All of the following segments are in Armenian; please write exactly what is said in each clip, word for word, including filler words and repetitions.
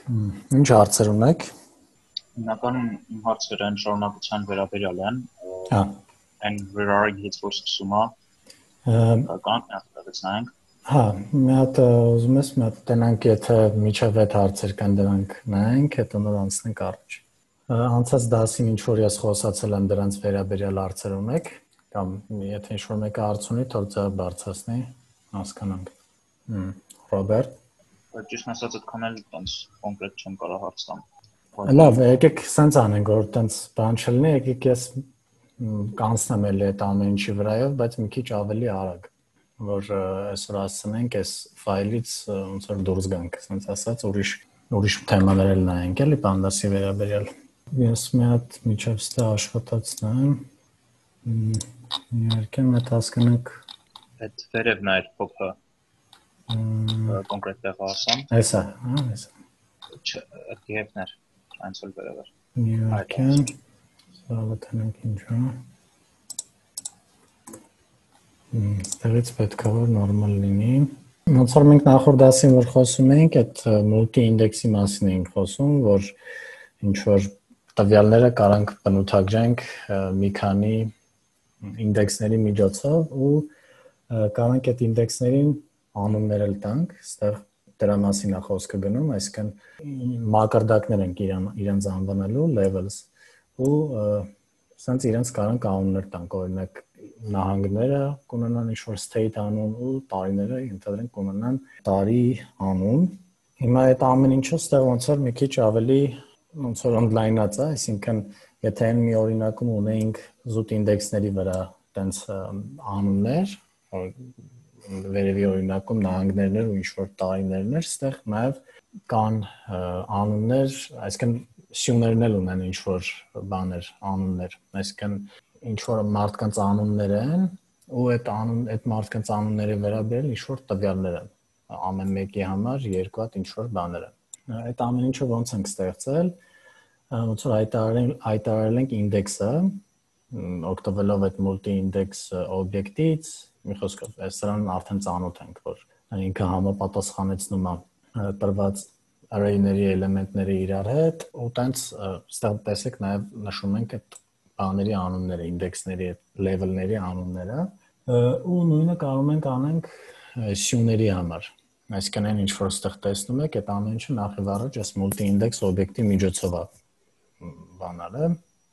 Ինչ հարցեր ունեք։ Հիմնական իմ հարցերը այն շարունակության վերաբերյալ են, Հա։ այն վերարագից որ սկսում է, կան ասացնենք։ Հա, մի հատ ուզում ես մի հատ տենանք, եթե միջև այդ հարցեր կան դրանք նայենք, հետո նոր անցնենք առաջ։ Անցած դասին ինչ որ ես խոսացել եմ դրանց վերաբերյալ հարցեր ունեք, կամ եթե ինչ որ մեկը հարց ունի, թող ձեռք բարձրացնի, հասկանանք։ Ռոբերտ։ Ճիշտ ասած այդքան էլ տենց կոնկրետ չեմ կարող հարց տամ։ Լավ, եկեք սենց անենք, որ տենց բան չլինի, եկեք ես կանցնեմ էլի այդ ամեն ինչի վրայով, բայց մի քիչ ավելի արագ, որ այսօր հասցնենք այս ֆայլից ոնց որ դուրս գանք, ասենց ասած, ուրիշ ուրիշ թեմաներ էլ նայենք, էլի պանդասի վերաբերյալ։ Ես մի հատ միջև ստե աշխատացնեմ։ Իհարկե մետ հասկանանք այդ վերևն այդ փոփը կոնկրետ տեղ ասամ։ Էսա, հա, էսա։ Չէ, դիեվներ, այնցել վերևեր։ Իհարկե։ Սա տանենք ինչա։ Ստեղից պետք է որ նորմալ լինի։ Ոնց որ մենք նախորդ դասին որ խոսում էինք, այդ մուլտի ինդեքսի մասին էինք խոսում, որ ինչ որ տվյալները կարանք բնութագրենք մի քանի ինդեքսների միջոցով ու կարանք այդ ինդեքսներին անուններ էլ տանք, այստեղ դրա մասին է խոսքը գնում, այսինքն մակարդակներ ենք իրենց անվանելու levels ու սենց իրենց կարանք անուններ տանք, օրինակ նահանգները կունենան ինչ-որ state անուն ու տարիները ենթադրենք կունենան տարի անուն։ Հիմա այդ ամեն ինչը ստեղ ոնց որ մի քիչ ավելի ոնց որ online-ած է, այսինքն եթե այն մի օրինակում ունեինք զուտ ինդեքսների վրա տենց անուններ, վերևի օրինակում նահանգներն ու ինչ-որ տարիներն էր, ստեղ նաև կան անուններ, այսինքն սյուներն էլ ունեն ինչ-որ բաներ, անուններ, այսինքն ինչ-որ մարդկանց անուններ են ու այդ անուն այդ մարդկանց անունների վերաբերյալ ինչ-որ տվյալներ են, ամեն մեկի համար երկու հատ ինչ-որ բաներ են։ Այդ ամեն ինչը ոնց ենք ստեղծել, ոնց որ հայտարարել հայտարարել ենք ինդեքսը, օգտվելով այդ multi-index օբյեկտից, մի խոսքով, սրանն արդեն ծանոթ ենք, որ ինքը համապատասխանեցնում է տրված array-ների էլեմենտների իրար հետ, ու տենց ստեղ տեսեք նաև նշում ենք այդ բաների անունները, ինդեքսների, level-ների անունները, ու նույնը կարող ենք անենք սյուների համար։ Այսինքն այն ինչ որ ստեղ տեսնում եք, այդ ամեն ինչը նախ եւ առաջ այս multi-index օբյեկտի միջոցով է բանալը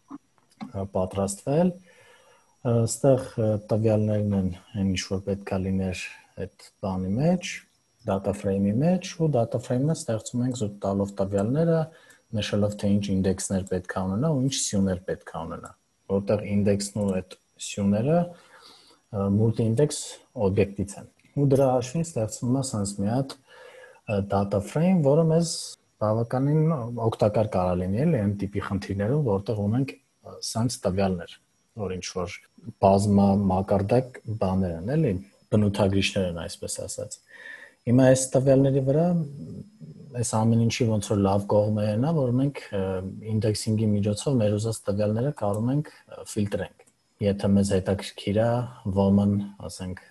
պատրաստվել։ Այստեղ տվյալներն են այն ինչ որ պետքա լիներ այդ բանի մեջ, data frame-ի մեջ, ու data frame-ը ստեղծում ենք զուտ տալով տվյալները, նշելով թե ինչ ինդեքսներ պետքա ունենա ու ինչ սյուներ պետքա ունենա, որտեղ ինդեքսն ու այդ սյուները multi-index օբյեկտից են։ Ու դրա հաշվին ստեղծվում է sense մի հատ data frame, որը մեզ բավականին օգտակար կարող լինի էլի այն տիպի խնդիրներում, որտեղ ունենք sense տվյալներ, որ ինչ որ բազմա մակարդակ բաներ են, էլի բնութագրիչներ են, այսպես ասած։ Հիմա այս տվյալների վրա այս ամեն ինչի ոնց որ լավ կողմը այն է, որ մենք ինդեքսինգի միջոցով մեր ուզած տվյալները կարող ենք ֆիլտրենք։ Եթե մեզ հետաքրքիր է woman, ասենք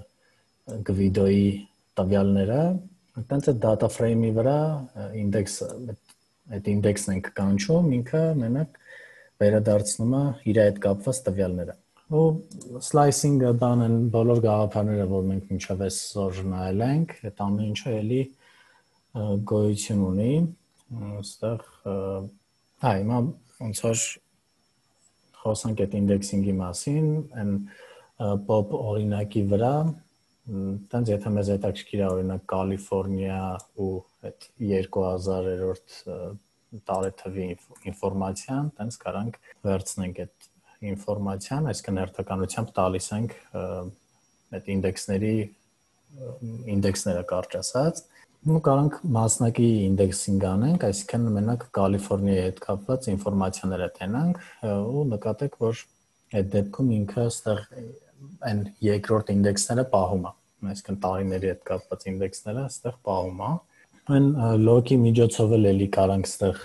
Gvido-ի տվյալները, այտենց այդ data frame-ի վրա index այդ ինդեքսն ենք կանչում, ինքը մենակ վերադարձնում է իր հետ կապված տվյալները։ Ու slicing-ը բան են բոլոր գաղափարները, որ մենք մինչև այսօր նայել ենք, այդ ամեն ինչը էլի գոյություն ունի, այստեղ հա հիմա ոնց որ խոսանք այդ ինդեքսինգի մասին, այն pop օրինակի վրա, տենց եթե մեզ հետաքրքիր է օրինակ Կալիֆոռնիա ու այդ երկու հազարերորդ տարեթվի ինֆորմացիան, տենց կարանք վերցնենք այդ ինֆորմացիան, այսինքն հերթականությամբ տալիս ենք այդ ինդեքսների ինդեքսները կարճ ասած, ու կարանք մասնակի ինդեքսինգ անենք, այսինքն մենակ Կալիֆոռնիայի հետ կապված ինֆորմացիաները տենանք ու նկատեք, որ այդ դեպքում ինքը այստեղ այն երկրորդ ինդեքսները պահում է, այսինքն տարիների հետ կապված ինդեքսները այստեղ պահում է։ Այն լոկի միջոցով էլ էլի կարանք այստեղ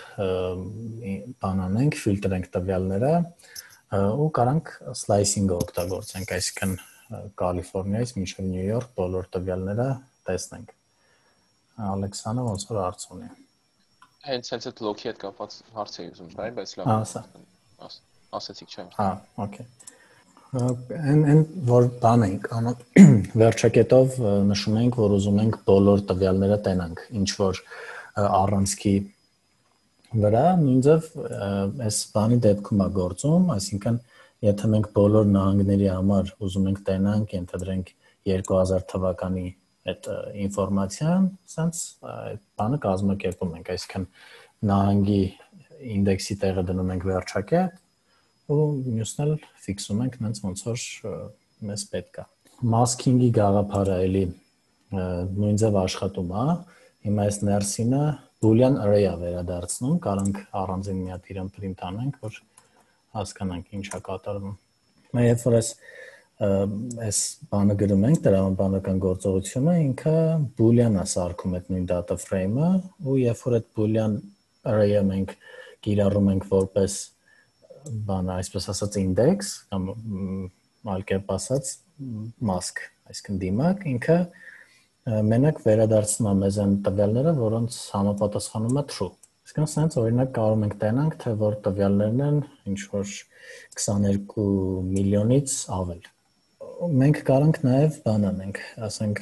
բան անենք, ֆիլտրենք տվյալները ու կարանք slicing-ը օգտագործենք, այսինքն Կալիֆոռնիայից մինչև Նյու Յորք բոլոր տվյալները տեսնենք։ Ալեքսանը ոնց որ հարց ունի։ Հենց հենց այդ լոքի հետ կապված հարց էի ուզում տալ, բայց լավ։ Ասա։ Ասացիք չէ։ Հա, օքեյ։ Այն այն որ բան ենք անում վերջակետով նշում ենք, որ ուզում ենք բոլոր տվյալները տենանք, ինչ որ առանցքի վրա, նույնպես այս բանի դեպքում է գործում, այսինքն եթե մենք բոլոր նահանգների համար ուզում ենք տենանք, ենթադրենք երկու հազար թվականի այդ ինֆորմացիան, ասենց այդ բանը կազմակերպում ենք, այսինքն նահանգի ինդեքսի տեղը դնում ենք վերջակետ ու մյուսն էլ ֆիքսում ենք այնց ոնց որ մեզ պետք է։ Masking-ի գաղափարը էլի նույն ձև աշխատում է։ Հիմա այս ներսինը boolean array-ա վերադարձնում, կարանք առանձին մի հատ իրեն print անենք, որ հասկանանք ինչ է կատարվում։ Հիմա երբ որ այս այս բանը գրում ենք, տրամաբանական գործողությունը, ինքը boolean-ա սարքում այդ նույն data frame-ը, ու երբ որ այդ boolean array-ը մենք կիրառում ենք որպես բան, այսպես ասած index կամ այլ կերպ ասած mask, այսինքն դիմակ, ինքը մենակ վերադարձնում է մեզ այն տվյալները, որոնց համապատասխանում է true։ Այսինքն sense օրինակ կարող ենք տենանք, թե որ տվյալներն են ինչ որ քսաներկու միլիոնից ավել։ Մենք կարանք նաև բան անենք, ասենք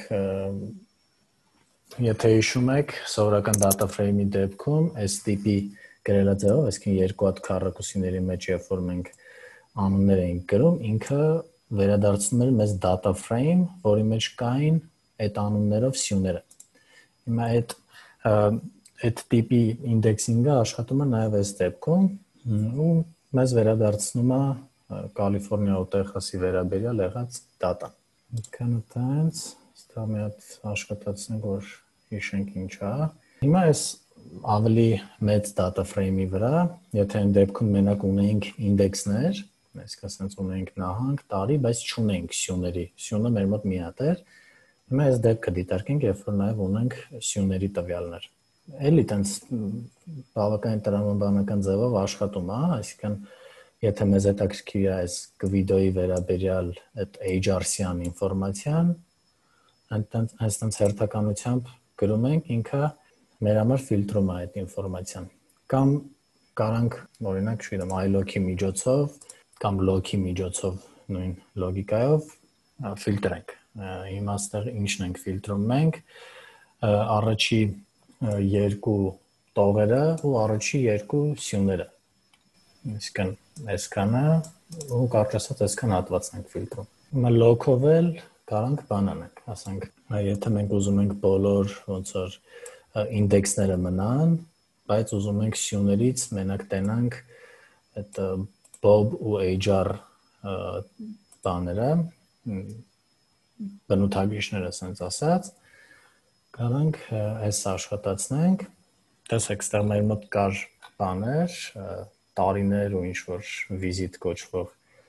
եթե հիշում եք, սովորական data frame-ի դեպքում այս տիպի գրելա ձևով, այսինքն երկու հատ քառակուսիների մեջ երբ որ մենք անուններ էինք գրում, ինքը վերադարձնում էր մեզ data frame, որի մեջ կային այդ անուններով սյուները։ Հիմա այդ այդ տիպի ինդեքսինգը աշխատում է նաև այս դեպքում ու մեզ վերադարձնում է Կալիֆոռնիա ու Տեխասի վերաբերյալ եղած data։ Քանը տենց, ստա մի հատ աշխատացնենք, որ հիշենք ինչ է։ Հիմա այս ավելի մեծ data frame-ի վրա, եթե այն դեպքում մենակ ունեինք ինդեքսներ, այսինքն ասենց ունեինք նահանգ, տարի, բայց չունեինք սյուների, սյունը մեր մոտ մի հատ էր։ Հիմա այս դեպքը դիտարկենք, երբ որ նաև ունենք սյուների տվյալներ։ Էլի տենց բավականին տրամաբանական ձևով աշխատում է, այսինքն եթե մեզ հետաքրքիր է այս վիդեոյի վերաբերյալ այդ H R C-ան ինֆորմացիան, այնտենց այնտենց հերթականությամբ գրում ենք, ինքը մեր համար ֆիլտրում է այդ ինֆորմացիան։ Կամ կարանք օրինակ, չգիտեմ, iLock-ի միջոցով կամ lock-ի միջոցով նույն լոգիկայով ֆիլտրենք։ Հիմա այստեղ ինչն ենք ֆիլտրում մենք, առաջի երկու տողերը ու առաջի երկու սյուները։ Այսինքն այսքանը ու կարճ ասած այսքան հատվածն ենք ֆիլտրում։ Հիմա lock-ով էլ կարանք բան անենք, ասենք, եթե մենք ուզում ենք բոլոր ոնց որ ինդեքսները մնան, բայց ուզում ենք սյուներից մենակ տենանք այդ Bob ու H R բաները, բնութագրիչները, ասենց ասած, կարանք այս աշխատացնենք։ Տեսեք, ստեղ մեր մոտ կար բաներ, տարիներ ու ինչ որ visit կոչվող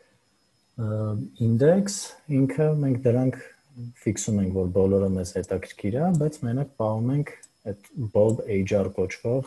index, ինքը մենք դրանք ֆիքսում ենք, որ բոլորը մեզ հետաքրքիր է, բայց մենակ պահում ենք այդ Bob H R կոչվող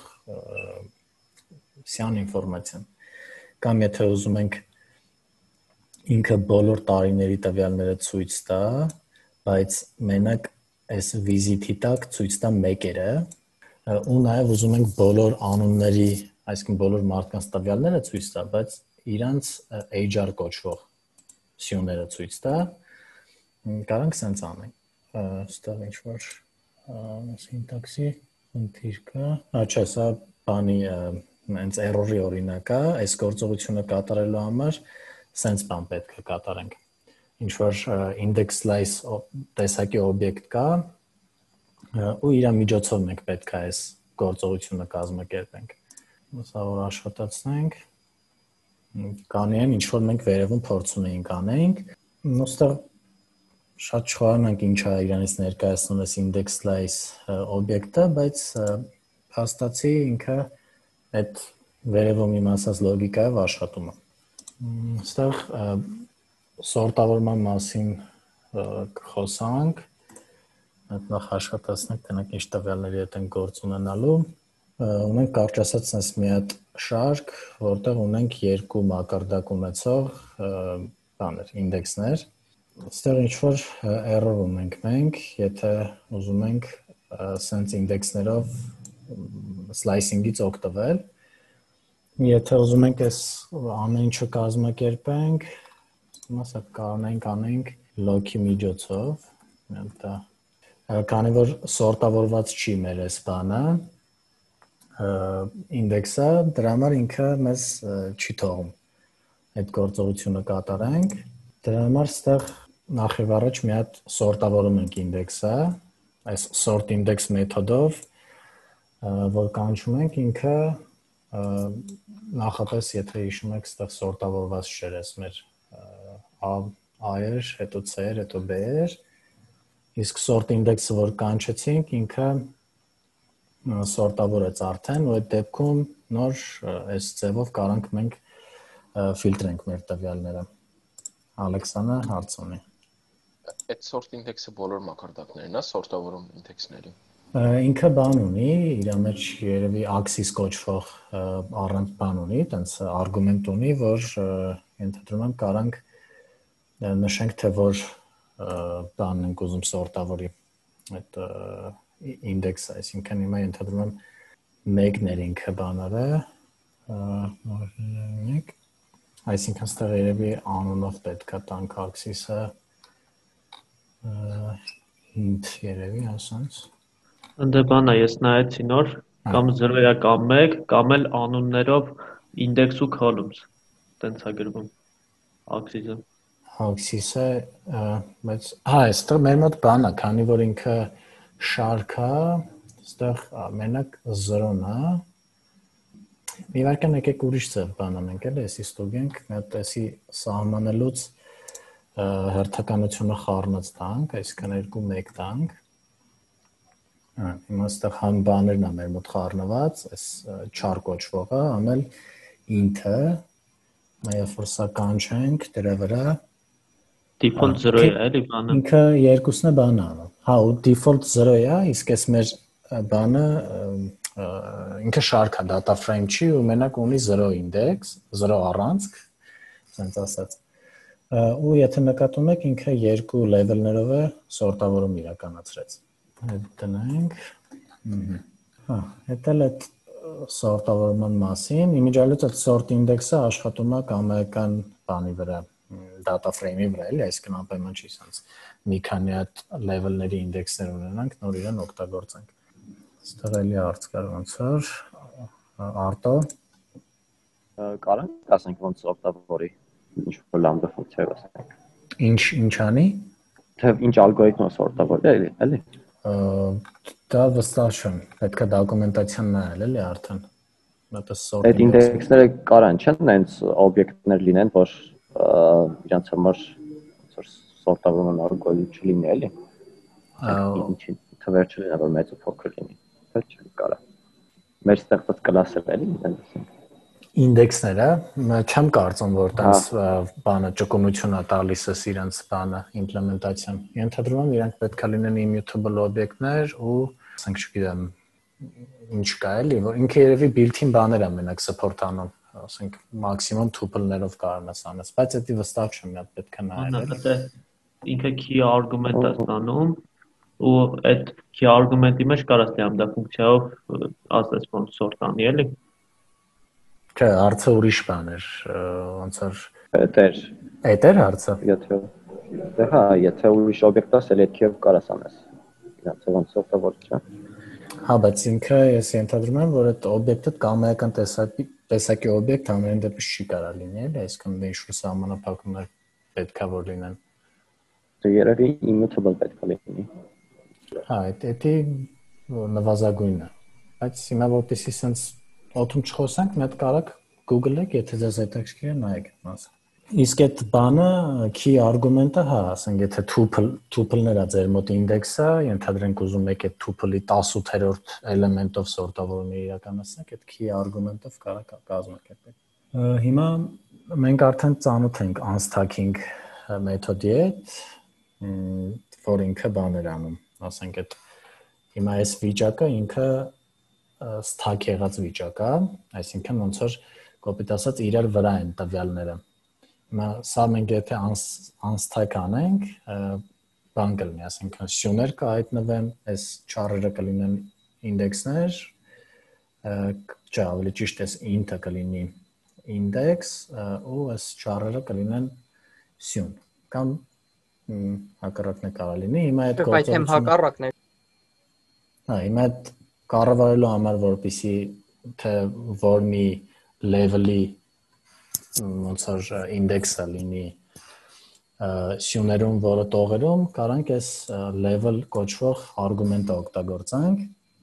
սյան ինֆորմացիան։ Կամ եթե ուզում ենք ինքը բոլոր տարիների տվյալները ցույց տա, բայց մենակ այս visit-ի տակ ցույց տա մեկերը, ու նաև ուզում ենք բոլոր անունների, այսինքն բոլոր մարդկանց տվյալները ցույց տա, բայց իրանց H R կոչվող սյուները ցույց տա, կարանք սենց անենք։ Ստեղ ինչ որ սինտաքսի խնդիր կա։ Հա, չէ, սա բանի հենց error-ի օրինակ է, այս գործողությունը կատարելու համար սենց բան պետք է կատարենք։ Ինչ որ index slice տեսակի օբյեկտ կա, ու իր միջոցով մենք պետք է այս գործողությունը կազմակերպենք։ Սա որ աշխատացնենք, կանի են ինչ որ մենք վերևում փորձում էինք անենք, ուստեղ շատ չխորանանք ինչ է իրանից ներկայացնում այս index slice օբյեկտը, բայց փաստացի ինքը այդ վերևում իմ ասած լոգիկայով աշխատում է։ Այստեղ սորտավորման մասին կխոսանք, նախ աշխատացնենք, տնենք ինչ տվյալների հետ են գործ ունենալու։ Ունենք կարճ ասած sense մի հատ շարք, որտեղ ունենք երկու մակարդակ ունեցող բաներ, ինդեքսներ։ Այստեղ ինչ որ error ունենք մենք, եթե ուզում ենք sense ինդեքսներով slicing-ից օգտվել։ Եթե ուզում ենք այս ամեն ինչը կազմակերպենք, մասը կարողանանք անենք lock-ի միջոցով, դա քանի որ սորտավորված չի մեր այս բանը, ինդեքսը, դրա համար ինքը մեզ չի թողում այդ գործողությունը կատարենք։ Դրա համար ստեղ նախ եւ առաջ մի հատ սորտավորում ենք ինդեքսը, այս sort index մեթոդով, որ կանչում ենք, ինքը նախապես եթե հիշում եք, ստեղ սորտավորված չէր այս մեր A-էր, հետո C-էր, հետո B-էր, իսկ sort index-ը որ կանչեցինք, ինքը սորտավորեց արդեն, ու այդ դեպքում նոր այս ձևով կարանք մենք ֆիլտրենք մեր տվյալները։ Ալեքսանը հարց ունի։ Այդ sort index-ը բոլոր մակարդակներն է, սորտավորում ինդեքսների։ Ինքը բան ունի, իր մեջ երևի axis կոչվող առանց բան ունի, տենց արգումենտ ունի, որ ենթադրում եմ կարանք նշենք, թե որ բանն ենք ուզում սորտավորի այդ ինդեքսը, այսինքն հիմա ենթադրում եմ մեկներ ինքը բաները, այսինքն ստեղ երևի անունով պետք է տանք axis-ը int երևի ասենց։ Ընդ բանա ես նայեցի նոր կամ զրոյա կամ մեկ կամ էլ անուններով index ու columns տենց է գրվում axis-ը axis-ը բայց հա այստեղ մեր մոտ բան է, քանի որ ինքը շարք է, այստեղ մենակ զրոն է։ Մի վարքան եկեք ուրիշ ձև բան անենք, էլի, էսի ստուգենք, մի հատ էսի սահմանելուց հերթականությունը խառնած տանք, այսինքն երկու մեկ տանք։ Հիմա այստեղ հան բաներն է մեր մոտ խառնված, այս char կոչվողը, անել int-ը, երբ որ սա կանչենք դրա վրա default zero է, էլի բանը։ Ինքը երկուսն է բանը անում։ Հա, ու default zero է, իսկ այս մեր բանը ինքը շարք է, data frame չի ու մենակ ունի zero index, zero առանցք, ասենց ասած։ Ու եթե նկատում եք, ինքը երկու level-ներով է սորտավորում իրականացրեց։ Այդ տնենք։ Հա, դա էլ այդ սորտավորման մասին, իմիջիալից այդ sort index-ը աշխատում է կամայական բանի վրա, data frame-ի վրա, էլի, այսինքն անպայման չի սենց մի քանի հատ level-ների ինդեքսներ ունենանք, նոր իրեն օգտագործենք։ Այստեղ էլի հարց կար ոնց որ Արտո կարանք ասենք ոնց օգտագործի ինչ-որ lambda ֆունկցիա ասենք։ Ինչ ինչ անի։ Թե ինչ ալգորիթմը սորտավորել էլի, էլի։ Դա վստահ չեմ, պետք է դոկումենտացիան նայել, էլի արդեն։ Դա sort այդ ինդեքսները կարան չեն այնց օբյեկտներ լինեն, որ իրանց համար ոնց որ սորտավորման ալգորիթմ չլինի, էլի։ Ինչ թվեր չլինի, որ մեծ ու փոքր լինի։ Դա չի կարա։ Մեր ստեղծած կլասերը էլի այնպես։ Ինդեքսները, չեմ կարծում, որ տենց բանը ճկունություն է տալիս էս իրենց բանը իմպլեմենտացիան։ Ենթադրում եմ, իրանք պետք է լինեն immutable օբյեկտներ ու, ասենք, չգիտեմ, ինչ կա էլի, որ ինքը երևի built-in բաներ է մենակ support անում, ասենք, մաքսիմում tuple-ներով կարող ես անես, բայց դա վստահ չեմ, մի հատ պետք է նայել։ Ինքը key argument-ը ստանում ու այդ key argument-ի մեջ կարաս լամբդա ֆունկցիայով ասես ոնց sort անի, էլի։ Չէ, հարցը ուրիշ բան էր, ոնց որ Դա էր։ Այդ էր հարցը։ Եթե դե հա, եթե ուրիշ օբյեկտ ասել այդ քիով կարաս անես։ Իրանց ոնց սորտավոր չէ։ Հա, բայց ինքը ես ենթադրում եմ, որ այդ օբյեկտը կամայական տեսակի տեսակի օբյեկտ ամեն դեպս չի կարա լինի, էլի, այսինքն դե ինչ-որ սահմանափակումներ պետքա որ լինեն։ Դե երևի immutable պետք է լինի։ Հա, դա նվազագույնն է։ Բայց հիմա որտեսի sense օթում չխոսանք, մի հատ կարակ Google-եք, եթե ձեզ հետաքրքիր է, նայեք մասը։ Իսկ այդ բանը key argument-ը, հա, ասենք, եթե tuple tuple-ներ է ձեր մոտ ինդեքսը, ենթադրենք ուզում եք այդ tuple-ի տասութերորդ էլեմենտով սորտավորումը իրականացնեք, այդ key argument-ով կարակ կազմակերպեք։ Հիմա մենք արդեն ծանոթ ենք unstacking մեթոդի հետ, որ ինքը բաներ անում, ասենք, այդ հիմա այս վիճակը ինքը stack եղած վիճակ է, այսինքն ոնց որ կոպիտ ասած իրար վրա են տվյալները։ Հիմա սա մենք եթե unstack անենք, բան կլինի, այսինքն սյուներ կհայտնվեն, այս char-երը կլինեն ինդեքսներ, Չէ, ավելի ճիշտ է int-ը կլինի index ու այս char-ը կլինեն սյուն կամ հակառակն է կարող լինի։ Հիմա այդ գործողությունը հակառակն է։ Հա, հիմա այդ կառավարելու համար, որպեսզի թե որ մի level-ի ոնց որ index-ը լինի սյուներում, որը տողերում, կարանք այս level կոչվող argument-ը օգտագործենք։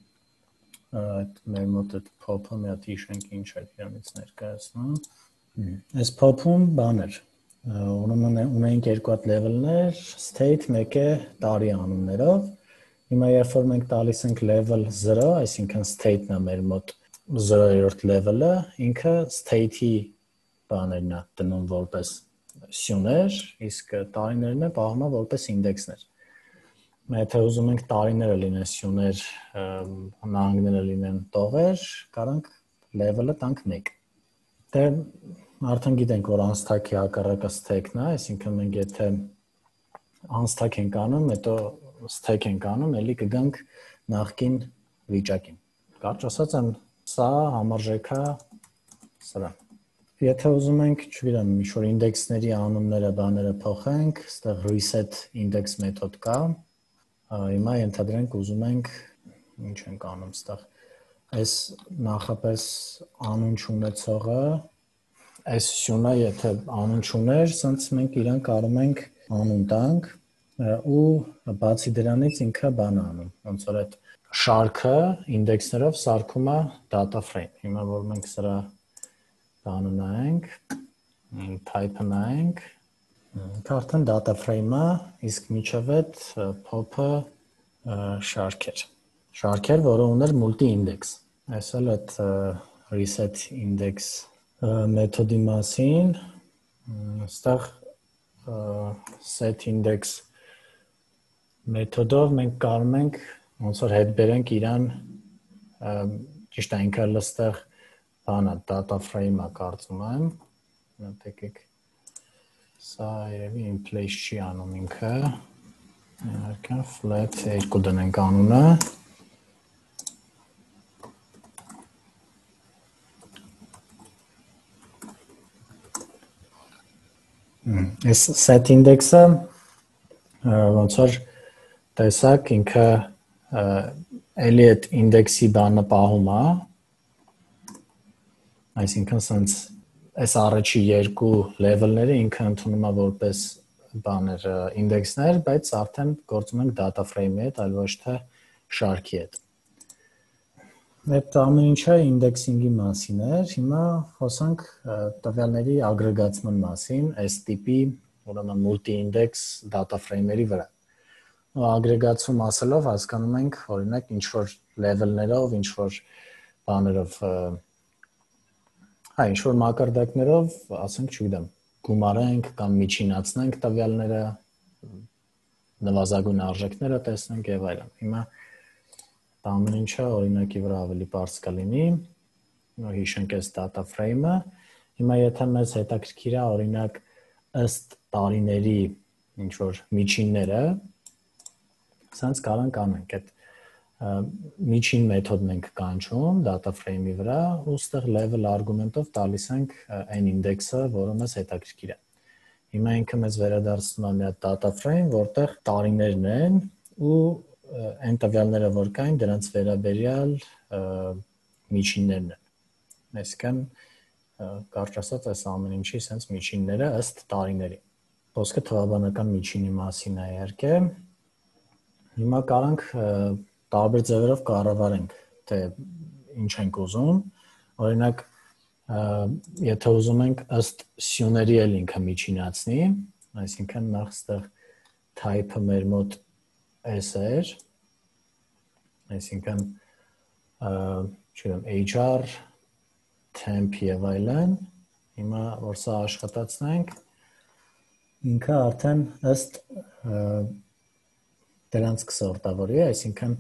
Այդ մեր մոտ այդ pop-ը մի հատ հիշենք ինչ է դրանից ներկայացնում։ Այս pop-ում բան էր։ Ունենք երկու հատ level-ներ, state մեկը տարի անուններով։ Հիմա երբ որ մենք տալիս ենք level zero, այսինքն state-ն է մեր մոտ zero-րդ level-ը, ինքը state-ի բաներն է դնում որպես սյուներ, իսկ տարիներն է պահում որպես ինդեքսներ։ Եթե ուզում ենք տարիները լինեն սյուներ, նահանգները լինեն տողեր, կարանք level-ը տանք մեկ։ Դե արդեն գիտենք, որ unstack-ի հակառակը stack-ն է, այսինքն մենք եթե unstack ենք անում, հետո stack ենք անում, էլի կգանք նախկին վիճակին։ Կարճ ասած, սա համարժեք է սրա։ Եթե ուզում ենք, չգիտեմ, ինչ-որ ինդեքսների անունները, բաները փոխենք, այստեղ reset index մեթոդ կա։ Հիմա ենթադրենք ուզում ենք ինչ ենք անում այստեղ։ Այս նախապես անուն չունեցողը, այս սյունը եթե անուն չուներ, սենց մենք իրան կարող ենք անուն տանք ու բացի դրանից ինքը բան անում։ Ոնց որ այդ շարքը ինդեքսներով սարքում է data frame։ Հիմա որ մենք սրա բանը նայենք, type-ը նայենք, արդեն data frame-ը, իսկ միջև այդ pop-ը շարք էր։ Շարք էր, որը ուներ multi-index։ Այս էլ այդ reset index մեթոդի մասին, այստեղ set index մեթոդով մենք կարող ենք ոնց որ հետ բերենք իրան ճիշտ է ինքը այստեղ բանը data frame-ը կարծում եմ, եկեք սա երևի in place չի անում ինքը, իհարկե flat երկու դնենք անունը, այս set index-ը ոնց որ տեսակ ինքը էլի այդ ինդեքսի բանը պահում է, այսինքն սենց այս առաջի երկու level-ները ինքը ընդունում է որպես բաներ ինդեքսներ, բայց արդեն գործում ենք data frame-ի հետ, այլ ոչ թե շարքի հետ։ Այդ ամեն ինչը ինդեքսինգի մասին էր, հիմա խոսանք տվյալների ագրեգացման մասին, այս տիպի, ուրեմն multi-index data frame-երի վրա։ Ագրեգացում ասելով հասկանում ենք, օրինակ, ինչ-որ level-ներով, ինչ-որ բաներով, հա, ինչ-որ մակարդակներով, ասենք, չգիտեմ, գումարենք կամ միջինացնենք տվյալները, նվազագույն արժեքները տեսնենք եւ այլն։ Հիմա ամեն ինչը օրինակի վրա ավելի բարձ կլինի, հիշենք այս data frame-ը։ Հիմա եթե մեզ հետաքրքիր է օրինակ ըստ տարիների ինչ-որ միջինները, սենց կարող ենք անենք այդ միջին մեթոդն ենք կանչում data frame-ի վրա ու ստեղ level argument-ով տալիս ենք այն ինդեքսը, որը մեզ հետաքրքիր է։ Հիմա ինքը մեզ վերադարձնում է մի հատ data frame, որտեղ տարիներն են ու այն տվյալները, որ կային, դրանց վերաբերյալ միջիններն են։ Այսինքն կարճ ասած, այս ամեն ինչի սենց միջինները ըստ տարիների։ Խոսքը թվաբանական միջինի մասին է իհարկե։ Հիմա կարանք տարբեր ձևերով կառավարենք, թե ինչ ենք ուզում։ Օրինակ, եթե ուզում ենք ըստ սյուների էլ ինքը միջինացնի, այսինքն նախ ստեղ type-ը մեր մոտ s էր, այսինքն չգիտեմ hr, temp եւ այլն, հիմա որ սա աշխատացնենք, ինքը արդեն ըստ դրանց կսորտավորի, այսինքն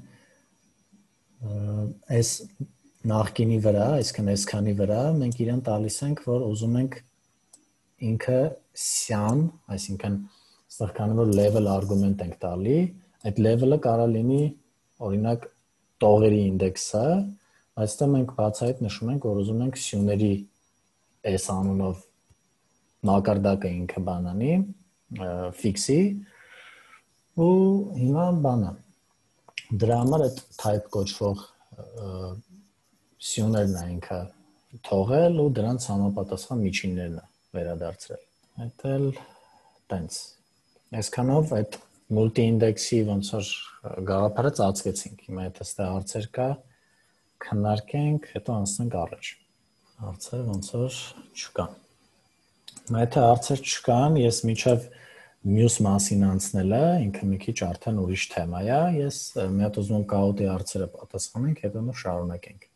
այս նախկինի վրա, այսինքն այս քանի վրա մենք իրան տալիս ենք, որ ուզում ենք ինքը սյան, այսինքն այստեղ քանի որ level argument ենք տալի, այդ level-ը կարող լինի օրինակ տողերի ինդեքսը, այստեղ մենք բացահայտ նշում ենք, որ ուզում ենք սյուների s անունով մակարդակը ինքը բանանի, ֆիքսի, ու հիմա բանը դրա համար այդ type կոչվող սյուներն է ինքը թողել ու դրանց համապատասխան միջիններն է վերադարձրել։ Այդ էլ տենց։ Այսքանով այդ multi-index-ի ոնց որ գաղափարը ծածկեցինք։ Հիմա եթե այստեղ հարցեր կա, քննարկենք, հետո անցնենք առաջ։ Հարցեր ոնց որ չկան։ Հիմա եթե հարցեր չկան, ես միջև մյուս մասին անցնելը ինքը մի քիչ արդեն ուրիշ թեմա է, ես մի հատ ուզում եմ կահոտի հարցերը պատասխանենք, հետո նոր շարունակենք։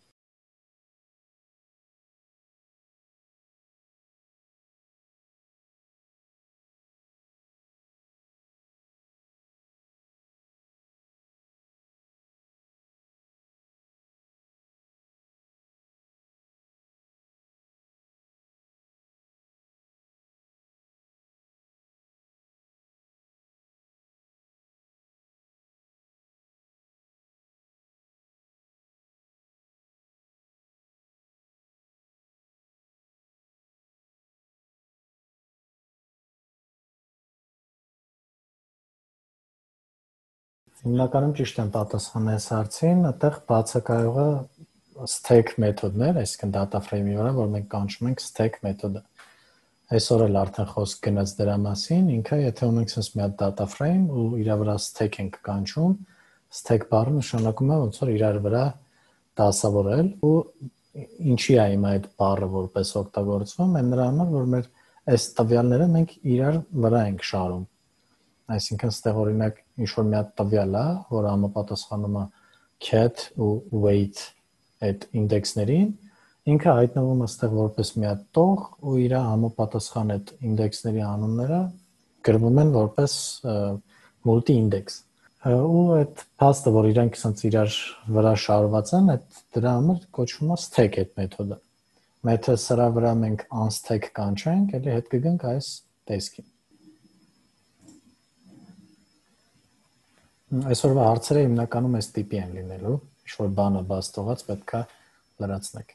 Հիմնականում ճիշտ եմ պատասխանել այս հարցին, այդտեղ բացակայողը stack մեթոդն էր, այսինքն data frame-ի վրա, որ մենք կանչում ենք stack մեթոդը։ Այսօր էլ արդեն խոսք գնաց դրա մասին, ինքը եթե ունենք sense մի հատ data frame ու իր վրա stack ենք կանչում, stack բառը նշանակում է ոնց որ իրար վրա դասավորել ու ինչի է հիմա այդ բառը որպես օգտագործվում, այն նրա համար, որ մեր այս տվյալները մենք իրար վրա ենք շարում։ Այսինքն ստեղ օրինակ ինչ-որ մի հատ տվյալ է, որը համապատասխանում է cat ու weight այդ ինդեքսներին, ինքը հայտնվում է ստեղ որպես մի հատ տող ու իր համապատասխան այդ ինդեքսների անունները գրվում են որպես multi-index։ Ու այդ փաստը, որ իրանք ասած իրար վրա շարված են, այդ դրա համար կոչվում է stack այդ մեթոդը։ Եթե սրա վրա մենք unstack կանչենք, ելի հետ կգանք այս տեսքին։ Այսօրվա հարցերը հիմնականում այս տիպի են լինելու, ինչ-որ բանը բաց թողած պետք է լրացնեք։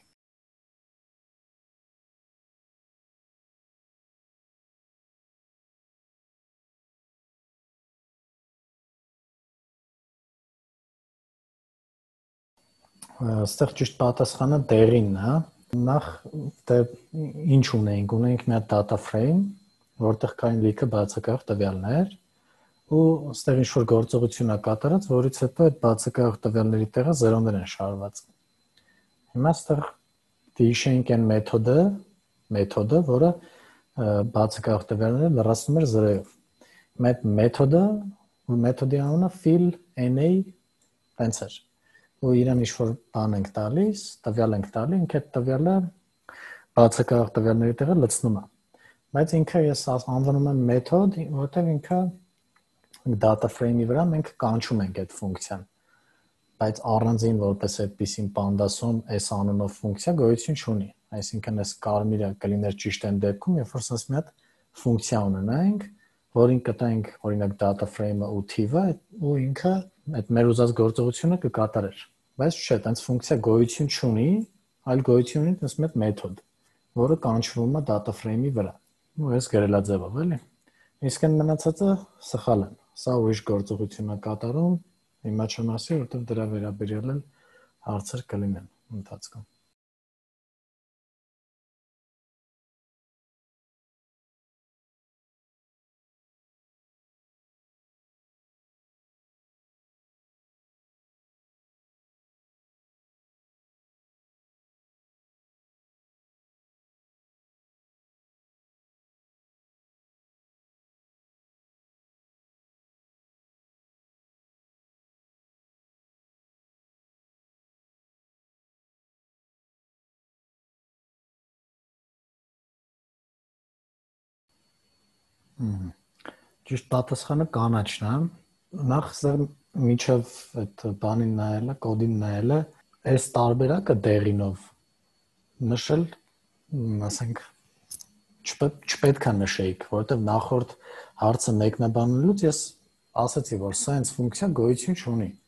Այստեղ ճիշտ պատասխանը դեղինն է։ Նախ դե ինչ ունենք, ունենք մի հատ data frame, որտեղ կային լիքը բացակայող տվյալներ, ու այստեղ ինչ-որ գործողություն է կատարած, որից հետո այդ բացակայող տվյալների տեղը զերոներ են շարված։ Հիմա այստեղ դիշենք այն մեթոդը, մեթոդը, որը բացակայող տվյալները լրացնում էր զրոյով։ Հիմա այդ մեթոդը, մեթոդի անունը fill na տենց էր։ Ու իրան ինչ-որ բան ենք տալիս, տվյալ ենք տալի, ինքը այդ տվյալը բացակայող տվյալների տեղը լցնում է։ Բայց ինքը ես անվանում եմ մեթոդ, որտեղ ինքը data frame-ի վրա մենք կանչում ենք այդ ֆունկցիան, բայց առանձին որպես այդպիսին պանդասում այս անունով ֆունկցիա գոյություն չունի, այսինքն այս կարմիրը կլիներ ճիշտ այն դեպքում, երբ որ ասես մի հատ ֆունկցիա ունենանք, որին կտանք օրինակ data frame-ը ու թիվը, ու ինքը այդ մեր ուզած գործողությունը կկատարեր, բայց չէ, տենց ֆունկցիա գոյություն չունի, այլ գոյություն ունի տենց մի հատ մեթոդ, որը կանչվում է data frame-ի վրա, ու այս գրելաձևով էլի, իսկ այն մնացածը սխալ են։ Սա ուրիշ գործողություն է կատարում, հիմա չեմ ասի, որտեղ դրա վերաբերյալ էլ հարցեր կլինեն ընթացքում։ Ճիշտ պատասխանը կանաչն է։ Նախ սա միջև այդ բանին նայելը, կոդին նայելը, այս տարբերակը դեղինով նշել, ասենք, չպետք է նշեիք, որովհետև նախորդ հարցը մեկնաբանելուց ես ասացի, որ սա հենց ֆունկցիա գոյություն չունի։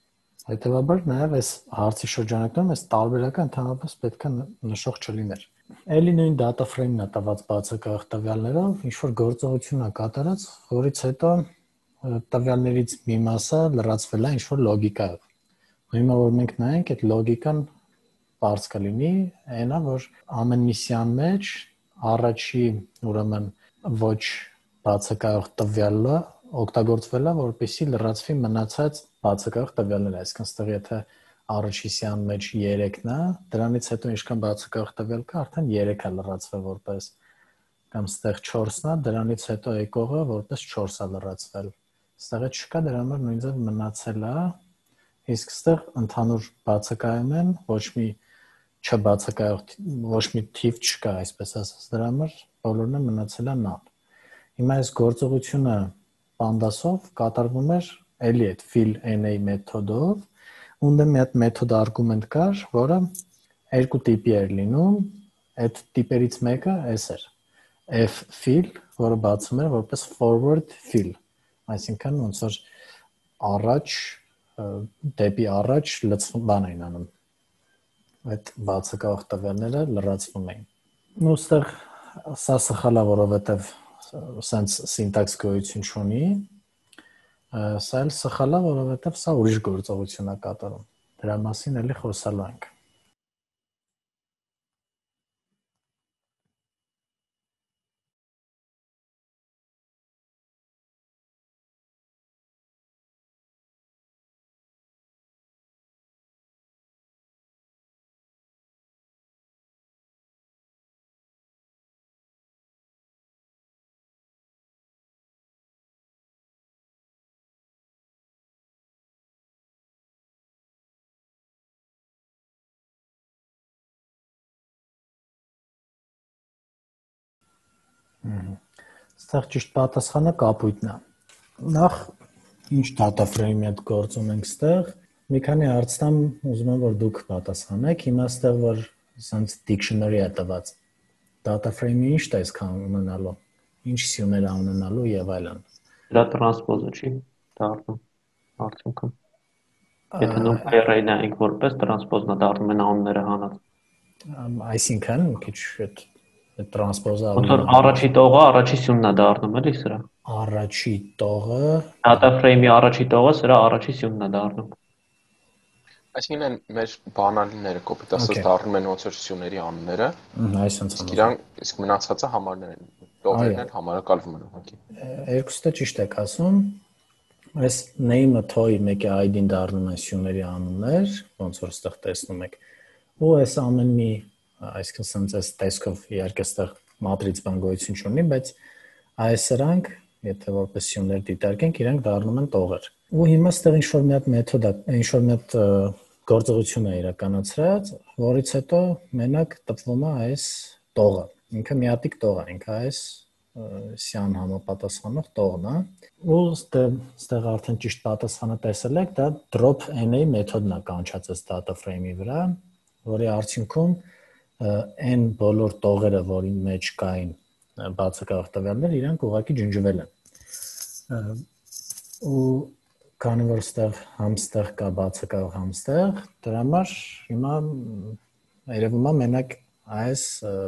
Հետևաբար նաև այս հարցի շրջանակներում այս տարբերակը ընդհանրապես պետք է նշող չլիներ։ Էլի նույն data frame-ն է տված բացակայող տվյալներով, ինչ որ գործողություն է կատարած, որից հետո տվյալներից մի մասը լրացվել է ինչ որ լոգիկայով։ Հիմա որ մենք նայենք, այդ լոգիկան բարձ կլինի, այնա որ ամեն միսիան մեջ առաջի ուրեմն ոչ բացակայող տվյալը օգտագործվել է, որպեսզի լրացվի մնացած բացակայող տվյալները, այսինքն ստեղ եթե առաջի սյան մեջ երեքն է, դրանից հետո ինչքան բացակայող տվյալ կա, արդեն երեքը լրացվել որպես կամ ստեղ չորսն է, դրանից հետո եկողը որպես չորս է լրացվել։ Ստեղ չկա, դրա համար նույնիսկ մնացել է, իսկ ստեղ ընդհանուր բացակայում են, ոչ մի չբացակայող ոչ մի թիվ չկա, այսպես ասած, դրա համար բոլորն են մնացել է նան։ Հիմա այս գործողությունը Pandas-ով կատարվում էր էլի այդ fill na մեթոդով, ունդ մի հատ մեթոդ արգումենտ կար, որը երկու տիպի էր լինում, այդ տիպերից մեկը էս էր ffill, որը բացում էր որպես forward fill, այսինքն ոնց որ առաջ դեպի առաջ լցվում բան էին անում, այդ բացակայող տվյալները լրացվում էին։ Ու ստեղ սա սխալ է, որովհետև sense syntax գոյություն չունի, սա էլ սխալ է, որովհետև սա ուրիշ գործողություն է կատարում։ Դրա մասին էլի խոսալու ենք։ Ստեղ ճիշտ պատասխանը կապույտն է։ Նախ ինչ data frame-ի հետ գործում ենք ստեղ, մի քանի հարց տամ, ուզում եմ որ դուք պատասխանեք։ Հիմա ստեղ որ sense dictionary է տված, data frame-ի ինչ տեսք է ունենալու, ինչ սյուներ է ունենալու եւ այլն։ Դրա տրանսպոզը չի դառնում արդյունքում։ Եթե նույն array-ն ենք որպես տրանսպոզն է դառնում են անունները հանած։ Այսինքն քիչ այդ տրանսպոզը ոնց որ առաջի տողը առաջի սյունն է դառնում էլի սրա։ Առաջի տողը data frame-ի առաջի տողը սրա առաջի սյունն է դառնում։ Այսինքն են մեր բանալիները կոպիտ ասած դառնում են ոնց որ սյուների անունները։ Այսինքն իսկ իրանք իսկ մնացածը համարներ են։ Տողերն են համարակալվում են ուղղակի։ Երկուստը ճիշտ եք ասում։ Այս name-ը toy մեկի I D-ին դառնում են սյուների անուններ, ոնց որ ստեղ տեսնում եք։ Ու այս ամեն մի, այսինքն sense այս տեսքով իհարկե ստեղ matrix բան գոյություն չունի, բայց այս սրանք, եթե որպես սյուներ դիտարկենք, իրանք դառնում են տողեր։ Ու հիմա ստեղ ինչ որ մի հատ մեթոդ է, ինչ որ մի հատ գործողություն է իրականացրած, որից հետո մենակ տպվում է այս տողը։ Ինքը միատիկ տող է, ինքը այս սյան համապատասխանող տողն է։ Ու ստեղ արդեն ճիշտ պատասխանը տեսել եք, դա drop na մեթոդն է կանչած այս data frame-ի վրա, որի արդյունքում n բոլոր տողերը, որի մեջ կային բացակայող տվյալներ, իրանք ուղղակի ջնջվել են։ Ու քանի որ ստեղ համստեղ կա բացակայող համստեղ, դրա համար հիմա երևում է մենակ այս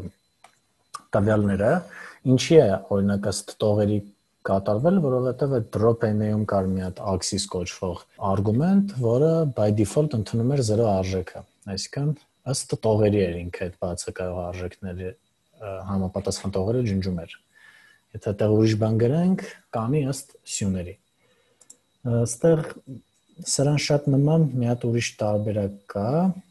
տվյալները, ինչի է օրինակ ըստ տողերի կատարվել, որովհետև այդ drop na-ում կար մի հատ axis կոչվող արգումենտ, որը by default ընդունում էր zero արժեքը, այսինքն ըստ տողերի էր ինքը այդ բացակայող արժեքների համապատասխան տողերը ջնջում էր։ Եթե այդտեղ ուրիշ բան գրենք, կանի ըստ սյուների։ Այստեղ սրան շատ նման մի հատ ուրիշ տարբերակ կա,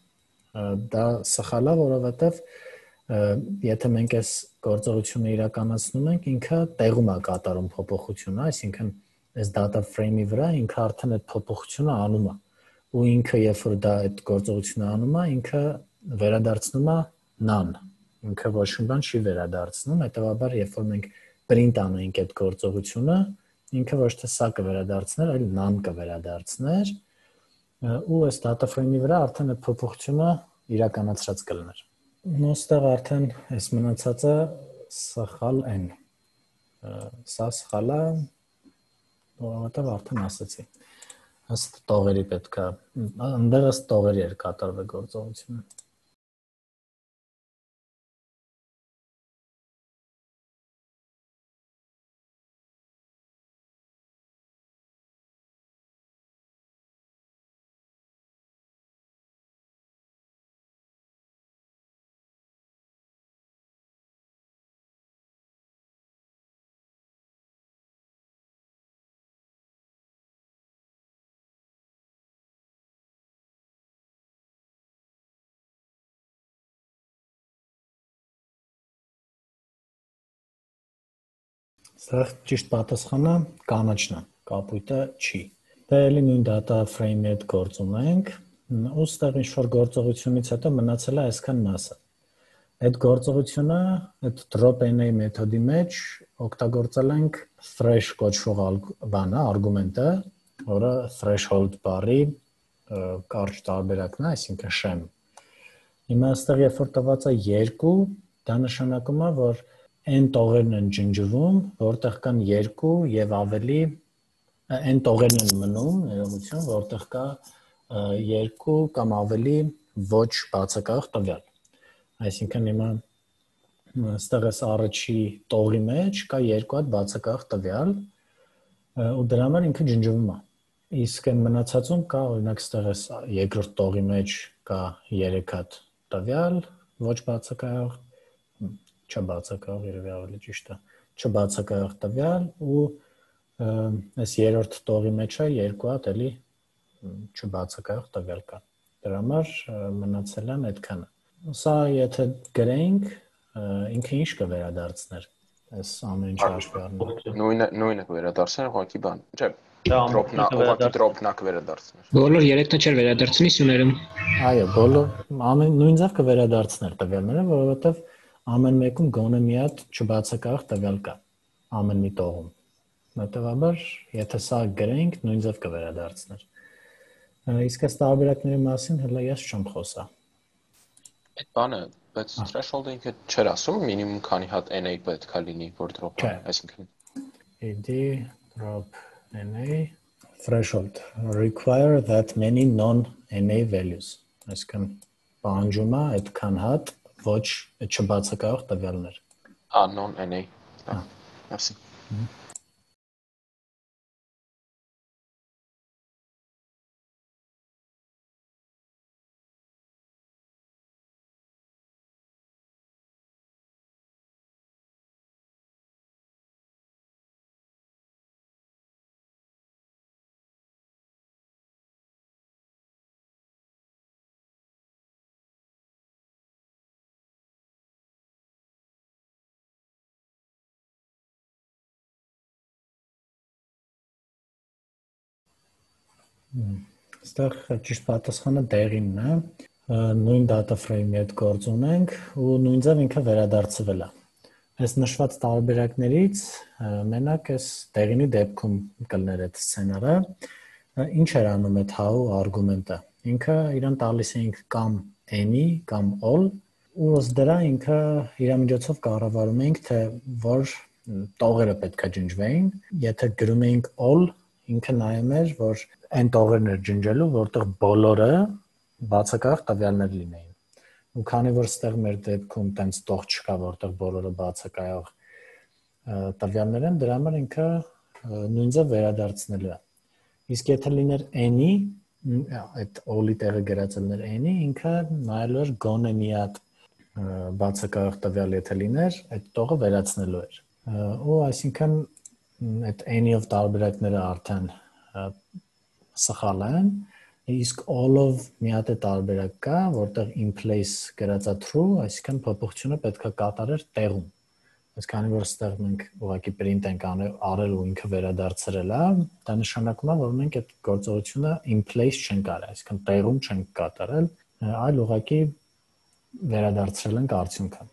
դա սխալ է, որովհետև եթե մենք այս գործողությունը իրականացնում ենք, ինքը տեղում է կատարում փոփոխությունը, այսինքն այս data frame-ի վրա ինքը արդեն այդ փոփոխությունը անում է, ու ինքը երբ որ դա այդ գործողությունը անում է, ինքը վերադարձնում է none, ինքը ոչ մի բան չի վերադարձնում, հետեւաբար երբ որ մենք print անենք այդ գործողությունը, ինքը ոչ թե սա կվերադարձներ, այլ none կվերադարձներ, ու այս data frame-ի վրա արդեն այդ փոփոխությունը իրականացրած կլներ։ Ու ստեղ արդեն այս մնացածը սխալ են։ Սա սխալ է, որովհետև արդեն ասացի։ Ըստ տողերի պետք է ընդեր ըստ տողերի էր կատարվել գործողությունը։ Սա ճիշտ պատասխանը կանաչն է, կապույտը չի։ Դե էլի նույն data frame-ի հետ գործ ունենք, ու ստեղ ինչ-որ գործողությունից հետո մնացել է այսքան մասը։ Այդ գործողությունը, այդ drop_na մեթոդի մեջ օգտագործել ենք thresh կոչվող բանը, արգումենտը, որը threshold բառի կարճ տարբերակն է, այսինքն sham։ Հիմա այստեղ երբ որ տված է երկու, դա նշանակում է, որ n տողերն են ջնջվում, որտեղ կան երկու եւ ավելի n տողերն են մնում, ներողություն, որտեղ կա երկու կամ ավելի ոչ բացակայող տվյալ։ Այսինքն հիմա այստեղ էս առաջի տողի մեջ կա երկու հատ բացակայող տվյալ, ու դրա համար ինքը ջնջվում է։ Իսկ այն մնացածում կա, օրինակ այստեղ էս երկրորդ տողի մեջ կա երեք հատ տվյալ, ոչ բացակայող, չբացակայող երևի ավելի ճիշտ է, չբացակայող տվյալ ու այս երրորդ տողի մեջ է երկու հատ էլի չբացակայող տվյալ կա։ Դրա համար մնացել են այդքանը։ Սա եթե գրենք, ինքը ինչ կվերադարձներ, այս ամեն ինչը հաշվի առնելով։ Նույնը նույնը կվերադարձներ, ուղղակի բան, չէ, Դա drop-նա, ուղղակի drop-նա կվերադարձներ։ Բոլոր երեքն չէր վերադարձնի սյուներում։ Այո, բոլոր ամեն նույն ձև կվերադարձներ տվյալները, որովհետև ամեն մեկում գոնե մի հատ չբացակայող տվյալ կա ամեն մի տողում։ Հետևաբար, եթե սա գրենք, նույն ձև կվերադարձներ։ Իսկ այս տարբերակների մասին հələ ես չեմ խոսա։ Այդ բանը, բայց threshold-ը ինքը չէր ասում, մինիմում քանի հատ na պետք է լինի, որ drop-ը, այսինքն id drop na threshold require that many non-na values, այսինքն պահանջում է այդքան հատ ոչ չբացակայող տվյալներ։ Ա non-na։ Հա, merci։ Այստեղ ճիշտ պատասխանը դեղինն է, նույն data frame-ի հետ գործ ունենք ու նույն ձև ինքը վերադարձվել է։ Այս նշված տարբերակներից մենակ այս դեղինի դեպքում կլներ այդ սցենարը, ինչ էր անում այդ how արգումենտը։ Ինքը իրան տալիս էինք կամ any կամ all, ու ըստ դրա ինքը իր միջոցով կառավարում էինք, թե որ տողերը պետք է ջնջվեին, եթե գրում էինք all, ինքը նայում էր, որ այն տողերն էր ջնջելու, որտեղ բոլորը բացակայող տվյալներ լինեին։ Ու քանի որ ստեղ մեր դեպքում տենց տող չկա, որտեղ բոլորը բացակայող տվյալներ են, դրա համար ինքը նույն ձև վերադարձնելու է։ Իսկ եթե լիներ any, այդ all-ի տեղը գրած լիներ any, ինքը նայելու էր գոնե մի հատ բացակայող տվյալ եթե լիներ, այդ տողը վերացնելու էր։ Ու այսինքն այդ any-ով տարբերակները արդեն սխալ են, իսկ all-ով մի հատ է տարբերակ կա, որտեղ in place գրածա true, այսինքն փոփոխությունը պետք է կատարեր տեղում։ Այս քանի որ ստեղ մենք ուղղակի print ենք արել ու ինքը վերադարձրել է, դա նշանակում է, որ մենք այդ գործողությունը in place չենք արել, այսինքն տեղում չենք կատարել, այլ ուղղակի վերադարձրել ենք արդյունքը։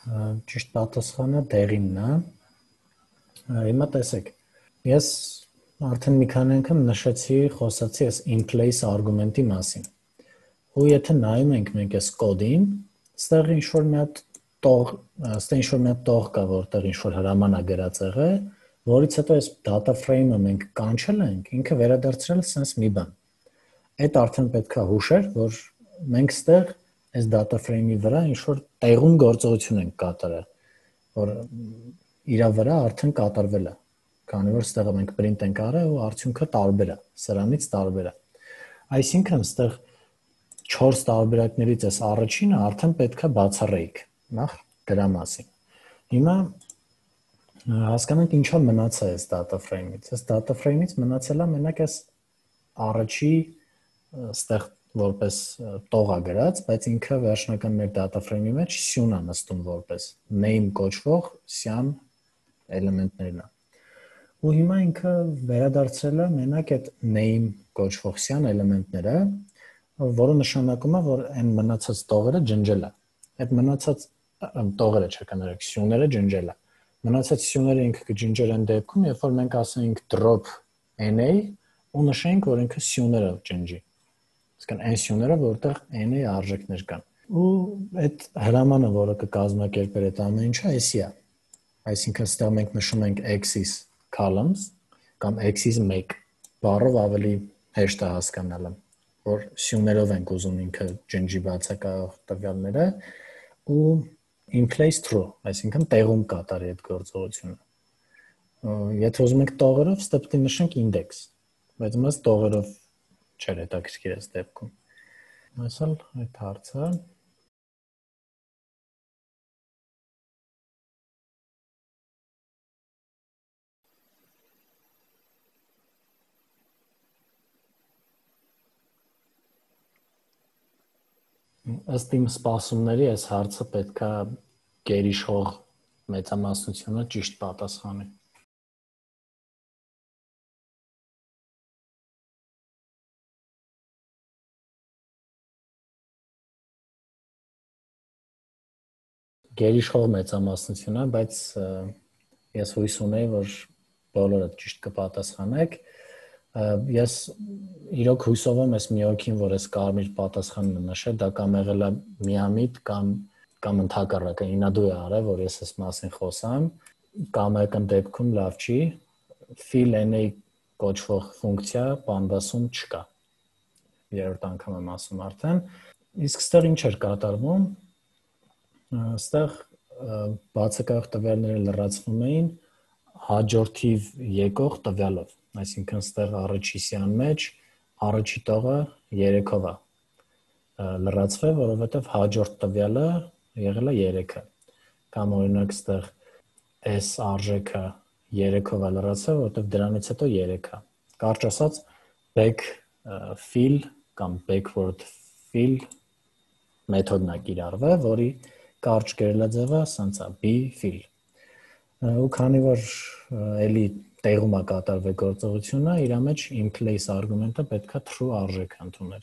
Ճիշտ պատասխանը դեղինն է։ Հիմա տեսեք, ես արդեն մի քանի անգամ նշեցի, խոսացի այս in place argument-ի մասին։ Ու եթե նայում ենք մենք այս կոդին, այստեղ ինչ-որ մի հատ տող, այստեղ ինչ-որ մի հատ տող կա, որտեղ ինչ-որ հրաման է գրած եղել, որից հետո այս data frame-ը մենք կանչել ենք, ինքը վերադարձրել է sense մի բան։ Այդ արդեն պետք է հուշեր, որ մենք այստեղ այս data frame-ի վրա ինչ-որ տեղում գործողություն ենք կատարել, որ իր վրա արդեն կատարվել է, քանի որ այստեղ մենք print ենք արել ու արդյունքը տարբեր է, սրանից տարբեր է։ Այսինքն այստեղ չորս տարբերակներից այս առաջինը արդեն պետք է բացառեիք, նախ դրա մասին։ Հիմա հասկանանք ինչա մնացա այս data frame-ից։ Այս data frame-ից մնացել է մենակ այս առաջի այստեղ որպես տող է գրած, բայց ինքը վերջնական մեր data frame-ի մեջ սյուն է նստում որպես name կոչվող սյան էլեմենտներն է։ Ու հիմա ինքը վերադարձրել է մենակ այդ name կոչվող սյան էլեմենտները, որը նշանակում է, որ այն մնացած տողերը ջնջել է։ Այդ մնացած տողերը չկներեք, սյուները ջնջել է։ Մնացած սյուները ինքը կջնջեր այն դեպքում, երբ որ մենք ասենք drop na ու նշենք, որ ինքը սյուները ջնջի։ Իսկան այն սյուները, որտեղ na արժեքներ կան։ Ու այդ հրամանը, որը կկազմակերպեր այդ ամեն ինչը, էսի է։ Այսինքն ստեղ մենք նշում ենք axis columns կամ axis մեկ բառով ավելի հեշտ է հասկանալը, որ սյուներով ենք ուզում ինքը ջնջի բացակայող տվյալները ու in place true, այսինքն տեղում կատարի այդ գործողությունը։ Եթե ուզում ենք տողերով, ստե պետք է նշենք index, բայց մեզ տողերով չէր հետաքրքիր այս դեպքում։ Այսօր այդ հարցը ըստ իմ սպասումների այս հարցը պետք է գերիշխող մեծամասնությունը ճիշտ պատասխանի։ Գերիշխող մեծամասնությունը, բայց ես հույս ունեի, որ բոլորը ճիշտ կպատասխանեք։ Ես իրոք հույսով եմ այս մի օքին, որ այս կարմիր պատասխանն նշել, դա կամ եղել է միամիտ կամ կամ ընդհակառակը ինադու է արել, որ ես այս մասին խոսամ, կամ այլ դեպքում լավ չի, fill na կոչվող ֆունկցիա Pandas-ում չկա։ Երրորդ անգամ եմ ասում արդեն։ Իսկ ստեղ ինչ էր կատարվում։ Ստեղ բացակայող տվյալները լրացվում էին հաջորդիվ եկող տվյալով, այսինքն ստեղ առաջի սյան մեջ առաջի տողը երեքով է լրացվել, որովհետև հաջորդ տվյալը եղել է երեքը։ Կամ օրինակ ստեղ s արժեքը երեքով է լրացվել, որովհետև դրանից հետո երեք է։ Կարճ ասած, back fill կամ backward fill մեթոդն է կիրառվել, որի կարճ կերլաձևը ասենց է b fill։ Ու քանի որ էլի տեղում է կատարվել գործողությունը, իր մեջ in place argument-ը պետք է true արժեք ընդուներ։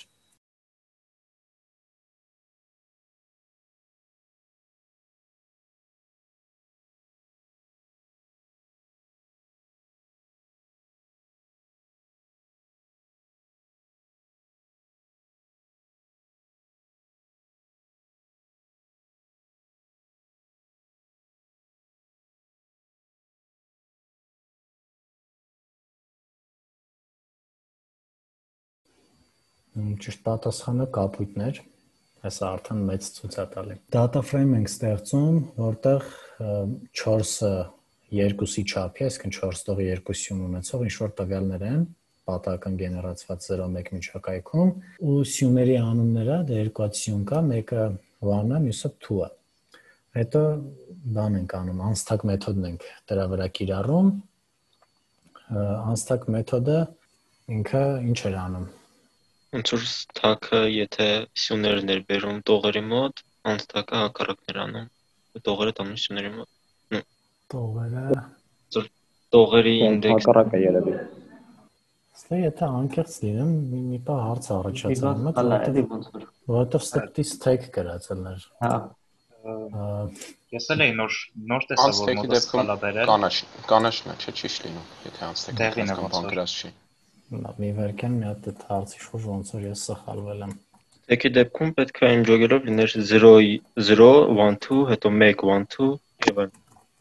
Ճիշտ պատասխանը կապույտներ, հեսա արդեն մեծ ցույց է տալի։ Data frame ենք ստեղծում, որտեղ չորսը երկուսի չափի, այսինքն չորս տողի երկու սյուն ունեցող ինչ-որ տվյալներ են, պատահական գեներացված զրո մեկ միջակայքում, ու սյուների անունները, դա երկու հատ սյուն կա, մեկը one-ը, մյուսը two-ը։ Հետո բան ենք անում, unstack մեթոդն ենք դրա վրա կիրառում։ Unstack մեթոդը ինքը ինչ էր անում։ Ոնց որ stack-ը, եթե սյուներ ներբերում տողերի մոտ, unstack-ը հակառակն էր անում։ Տողերը տանում սյուների մոտ։ Տողերը տողերի ինդեքս հակառակը երևի։ Ստե եթե անկեղծ լինեմ, մի բա հարց առաջացավ, Հալա էլի ոնց որ։ որովհետև ստեպտի stack գրածելներ։ Հա։ Ես էլ էի նոր նոր տեսա որ Անցթեքի մոդը սխալա դեպքում բերել։ կանաչ կանաչն է, չէ՞ ճիշտ լինում, եթե անցթեքը Տեղին է կամ ոնց որ։ բանկրած չի։ Լավ, մի վերքեն մի հատ այդ հարցի շուրջ ոնց որ ես սխալվել եմ։ Թեքի դեպքում պետք է այն ջոգերով լիներ zero zero one two, հետո one one two եւ այլն։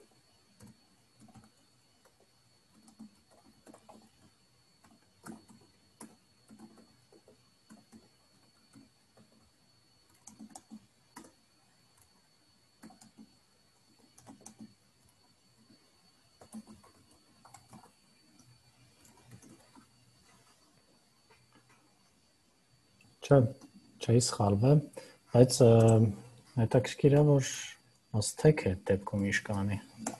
Չէ, չէի սխալվել, բայց հետաքրքիր է որ Aztec-ը այդ դեպքում ինչ կանի։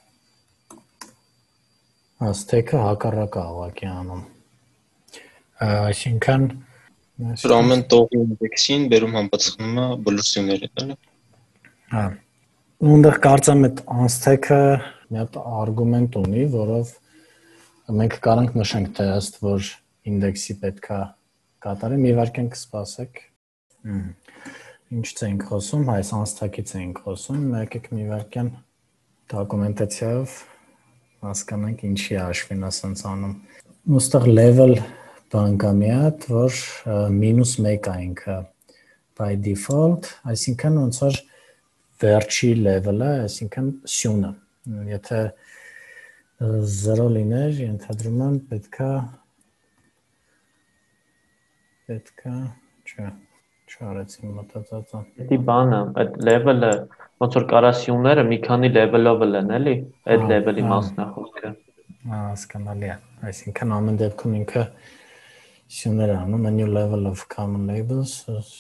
Aztec-ը հակառակ է ուղղակի անում։ Այսինքն Որ ամեն տողի ինդեքսին բերում համապատասխանում է բոլոր սյուները, էլի։ Հա։ Ունդեղ կարծեմ այդ Aztec-ը մի հատ արգումենտ ունի, որով մենք կարող նշենք թե ըստ որ ինդեքսի պետքա կատարի, մի վարքան կսպասեք։ Ինչ ցենք խոսում, այս Aztec-ից ենք խոսում, եկեք մի վարքան դոկումենտացիայով հասկանանք ինչի հաշվին ասենց անում։ Ոստեղ level բան կա մի հատ, որ մինուս մեկ է ինքը by default, այսինքն ոնց որ վերջի level-ը, այսինքն սյունը։ Եթե zero լիներ, ենթադրում եմ պետքա պետքա, չէ, չարեցի մտածածը։ Դի բանը, այդ level-ը ոնց որ կարա սյունները մի քանի level-ով են, էլի, այդ level-ի մասն է խոսքը։ Հա, հասկանալի է։ Այսինքն ամեն դեպքում ինքը սյուններ անում, a new level of common labels։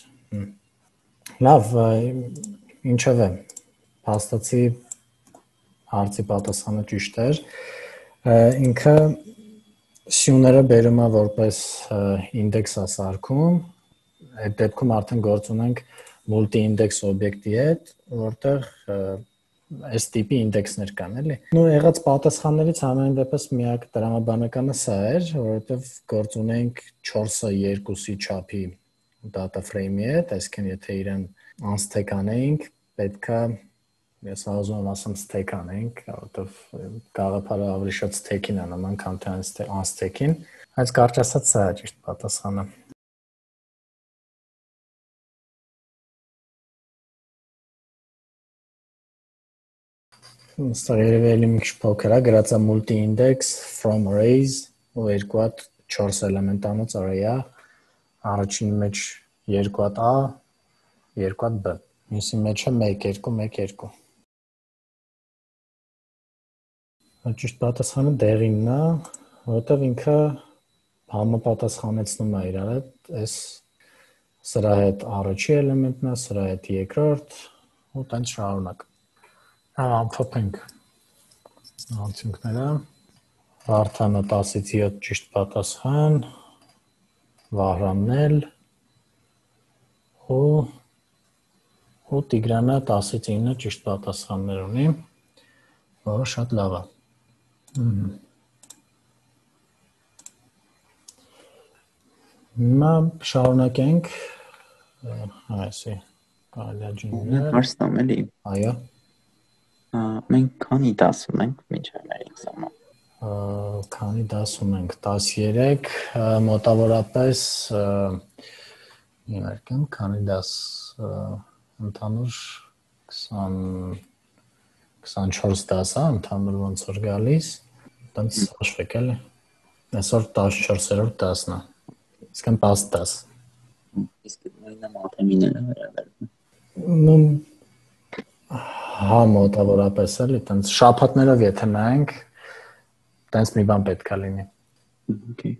Լավ, ինչևէ, փաստացի հարցի պատասխանը ճիշտ էր։ Ինքը սյուները բերում է որպես ինդեքս է սարքում, այդ դեպքում արդեն գործ ունենք multi-index օբյեկտի հետ, որտեղ այս տիպի ինդեքսներ կան, էլի։ Նու եղած պատասխաններից ամեն դեպս միակ տրամաբանականը սա էր, որովհետև գործ ունենք չորսը երկուսի չափի data frame-ի հետ, այսինքն եթե իրեն unstack անեինք, պետքա ես ուզում եմ ասեմ stack անենք, որովհետև գաղափարը ավելի շատ stack-ին է նման, քան թե unstack-ին, այս կարճ ասած սա է ճիշտ պատասխանը։ Ստեղ երևի էլի մի քիչ փոքր է, գրած է multi-index from arrays, ու երկու հատ չորս էլեմենտանոց array-ա, առաջինի մեջ երկու հատ A, երկու հատ B, մյուսի մեջը մեկ երկու մեկ երկու։ Ճիշտ պատասխանը դեղինն է, որովհետև ինքը համապատասխանեցնում է իրար հետ, այս սրա հետ առաջի էլեմենտն է, սրա հետ երկրորդ, ու տենց շարունակ։ Ամփոփենք արդյունքները։ Վարդանը տասից յոթ ճիշտ պատասխան, Վահրանն էլ ու ու Տիգրանը տասից ինը ճիշտ պատասխաններ ունի, որը շատ լավ է։ Հիմա շարունակենք այսի կարելի է հարցնամ էլի։ Այո։ Մենք քանի դաս ունենք մինչև մեր էքզամը։ Քանի դաս ունենք, տասներեք, մոտավորապես մի վարքան, քանի դաս ընդհանուր քսանչորս դաս է, ընդհանուր ոնց որ գալիս, տենց հաշվեք էլի, այսօր տասնչորսերորդ դասն է, իսկն տասը դաս։ Իսկ նույնը մաթեմիները վերաբերվում։ Հա, մոտավորապես էլի, տենց շաբաթներով եթե նայենք, տենց մի բան պետք է լինի։ Okay։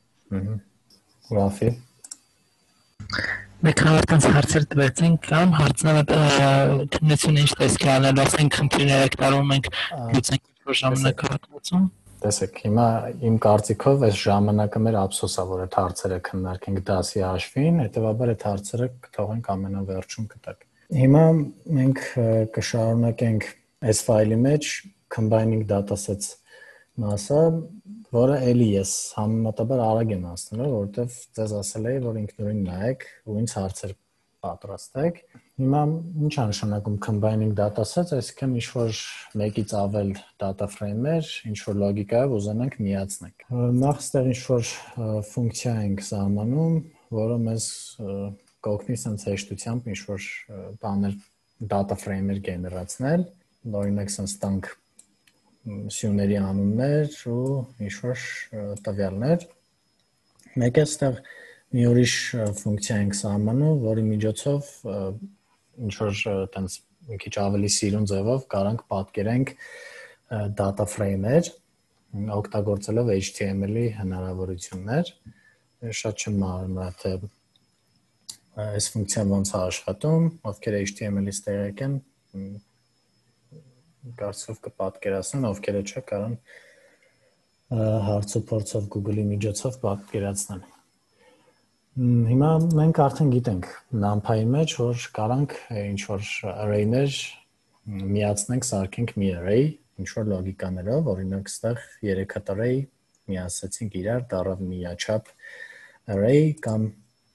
Ռաֆի։ Մեկ հարցնց հարցեր տվեցինք, կամ հարցները տնեցուն ինչ տեսքի անել, ասենք խնդիրներ եք տարում ենք լուծենք որ ժամանակը հատվածում։ Տեսեք, հիմա իմ կարծիքով այս ժամանակը մեր ափսոս է, որ այդ հարցերը քննարկենք դասի հաշվին, հետևաբար այդ հարցերը կթողենք ամենավերջում կտակ։ Հիմա մենք կշարունակենք այս ֆայլի մեջ combining datasets մասը, որը էլի ես համեմատաբար արագ եմ անցնել, որովհետև ձեզ ասել էի, որ ինքնուրույն նայեք ու ինձ հարցեր պատրաստեք։ Հիմա ինչ է նշանակում combining datasets, այսինքն ինչ որ մեկից ավել data frame-եր, ինչ որ լոգիկայով ուզենանք միացնենք։ Նախ ստեղ ինչ որ ֆունկցիա ենք սահմանում, որը մեզ կօգնի sense հեշտությամբ ինչ որ բաներ data frame-եր գեներացնել, օրինակ sense տանք սյուների անուններ ու ինչ որ տվյալներ։ Մեկ է ստեղ մի ուրիշ ֆունկցիա ենք սահմանում, որի միջոցով ինչ որ տենց մի քիչ ավելի սիրուն ձևով կարանք պատկերենք data frame-եր, օգտագործելով H T M L-ի հնարավորություններ։ Շատ չեմ մարմնա թե այս ֆունկցիան ոնց է աշխատում, ովքեր H T M L-ից տեղյակ են, կարծով կպատկերացնեն, ովքերը չէ, կարան հարց ու փորձով Google-ի միջոցով պատկերացնեն։ Հիմա մենք արդեն գիտենք NumPy-ի մեջ, որ կարանք ինչ որ array-ներ միացնենք, սարքենք մի array, ինչ որ լոգիկաներով, օրինակ ստեղ երեք հատ array միացեցինք իրար, դառավ միաչափ array կամ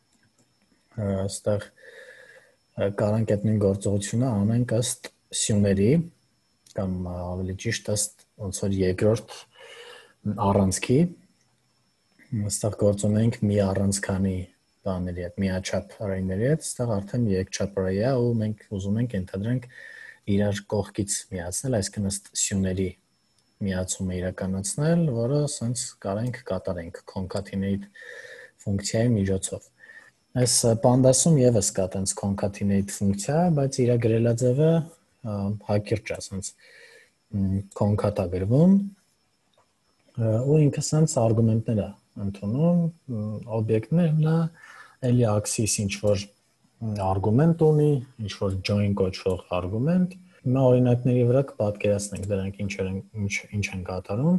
ստեղ կարանք այդ նույն գործողությունը անենք ըստ սյուների կամ ավելի ճիշտ ըստ ոնց որ երկրորդ առանցքի, այստեղ գործում ենք մի առանցքանի բաների հետ, միաչափ array-ների հետ, այստեղ արդեն երկչափ array է ու մենք ուզում ենք ենթադրենք իրար կողքից միացնել, այսինքն ըստ սյուների միացումը իրականացնել, որը sense կարանք կատարենք concatenate ֆունկցիայի միջոցով։ Այս Pandas-ում եւս կա տենց concatenate ֆունկցիա, բայց իր գրելաձևը հակիրճ է, sense concat-ա գրվում ու ինքը sense արգումենտներ է ընդունում, օբյեկտներն է, էլի axis ինչ որ արգումենտ ունի, ինչ որ join կոչվող արգումենտ։ Հիմա օրինակների վրա կպատկերացնենք դրանք ինչ են ինչ ինչ են կատարում։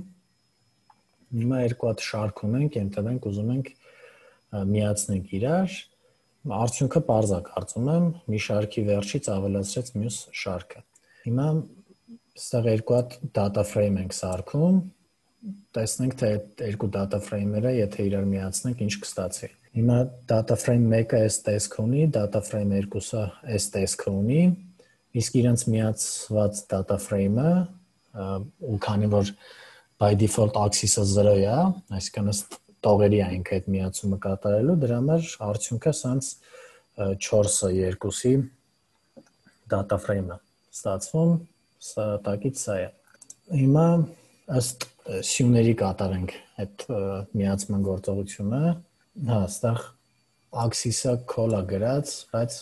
Հիմա երկու հատ շարք ունենք, ենթադրենք ուզում ենք միացնենք իրար, արդյունքը պարզ է կարծում եմ, մի շարքի վերջից ավելացրեց մյուս շարքը։ Հիմա այստեղ երկու հատ data frame ենք սարքում, տեսնենք թե այդ երկու data frame-երը եթե իրար միացնենք ինչ կստացվի։ Հիմա data frame մեկը այս տեսքը ունի, data frame երկուսը այս տեսքը ունի, իսկ իրենց միացված data frame-ը ու քանի որ by default axis-ը zero է, այսինքն ըստ տողերի այնք այդ միացումը կատարելու, դրա համար արդյունքը sense չորսը երկուսի data frame-ը ստացվում, սա տակից սա է։ Հիմա ըստ սյուների կատարենք այդ միացման գործողությունը, հա, այստեղ axis-ը call-ը գրած, բայց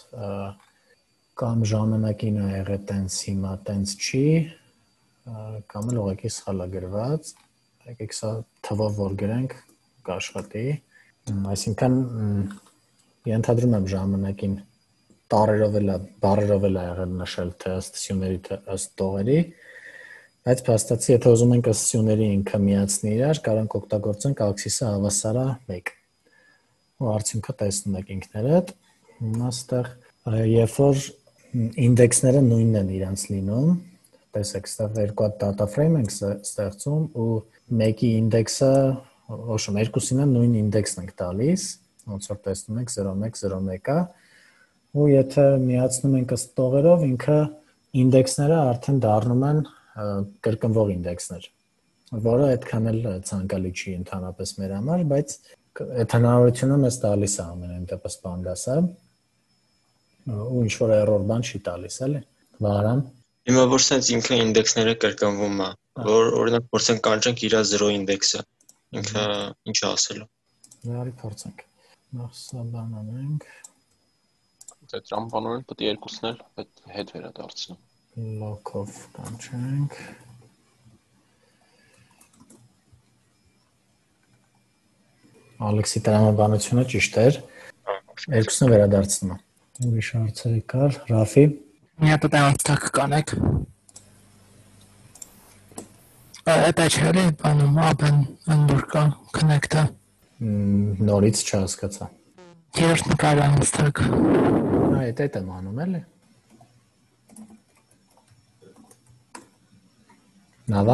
կամ ժամանակին է եղել տենց, հիմա տենց չի, կամ էլ ուղղակի սխալ է գրված, եկեք սա թվով որ գրենք, կաշխատի, այսինքն ենթադրում եմ ժամանակին տարերով էլ է, բառերով էլ է եղել նշել թե ըստ սյուների, թե ըստ տողերի, բայց փաստացի եթե ուզում ենք ըստ սյուների ինքը միացնի իրար, կարանք օգտագործենք axis-ը հավասար է մեկ։ Ու արդյունքը տեսնում եք ինքներդ։ Հիմա այստեղ երբ որ ինդեքսները նույնն են իրանց լինում, տեսեք, այստեղ երկու հատ data frame ենք ստեղծում ու մեկի ինդեքսը, ոչմ երկուսին է նույն ինդեքսն ենք տալիս, ոնց որ տեսնում եք zero one zero one-ը, ու եթե միացնում ենք ըստ տողերով, ինքը ինդեքսները արդեն դառնում են կրկնվող ինդեքսներ, որը այդքան էլ ցանկալի չի ընդհանրապես մեր համար, բայց այդ հնարավորությունը մեզ տալիս է ամենայն դեպս Pandas-ը, ու ինչ որ error բան չի տալիս, էլի։ Վարան։ Հիմա որ sense ինքը ինդեքսները կրկնվում է, որ օրինակ փորձենք կանչենք իր zero ինդեքսը, ինքը ինչ է ասելու։ Նարի փորձենք։ Նախ սա բան անենք։ Այդ ռամբանորեն պետք է երկուսն էլ այդ հետ վերադարձնեմ։ Lock-ով կանչենք։ Ալեքսի տրամաբանությունը ճիշտ էր։ Երկուսն վերադարձնում եմ։ Ուրիշ հարցեր կար, Ռաֆի։ Մի հատ անցակ կանեք։ Այդ չէ՞ բանում open under connect-ը։ Նորից չհասկացա։ Երրորդ նկարը անցակ։ Այդ այդ եմ անում էլի։ Նավա։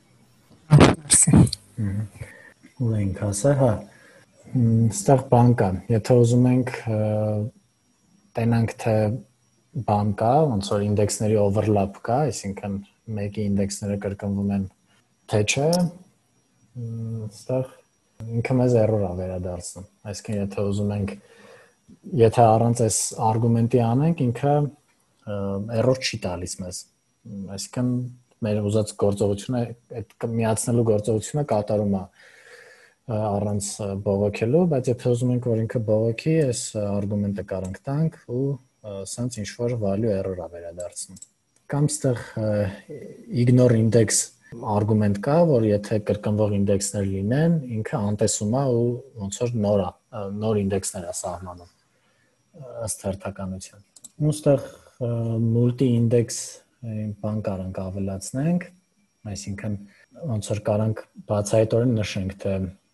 Ու ենք ասա, հա։ Ստեղ բան կա, եթե ուզում ենք տենանք թե բան կա, ոնց որ ինդեքսների overlap կա, այսինքն մեկի ինդեքսները կրկնվում են թե չէ, այստեղ ինքը մեզ error է վերադարձնում։ Այսինքն եթե ուզում ենք եթե առանց այս արգումենտի անենք, ինքը error չի տալիս մեզ։ Այսինքն մեր ուզած գործողությունը, այդ միացնելու գործողությունը կատարում է առանց բողոքելու, բայց եթե ուզում ենք որ ինքը բողոքի, այս արգումենտը կարանք տանք ու սենց ինչ որ value error է վերադարձնում։ Կամ ստեղ ignore index արգումենտ կա, որ եթե կրկնվող ինդեքսներ լինեն, ինքը անտեսում է ու ոնց որ նոր է, նոր ինդեքսներ է սահմանում ըստ հերթականության։ Ու ստեղ multi-index բան կարանք ավելացնենք, այսինքն ոնց որ կարանք բացահայտորեն նշենք, թե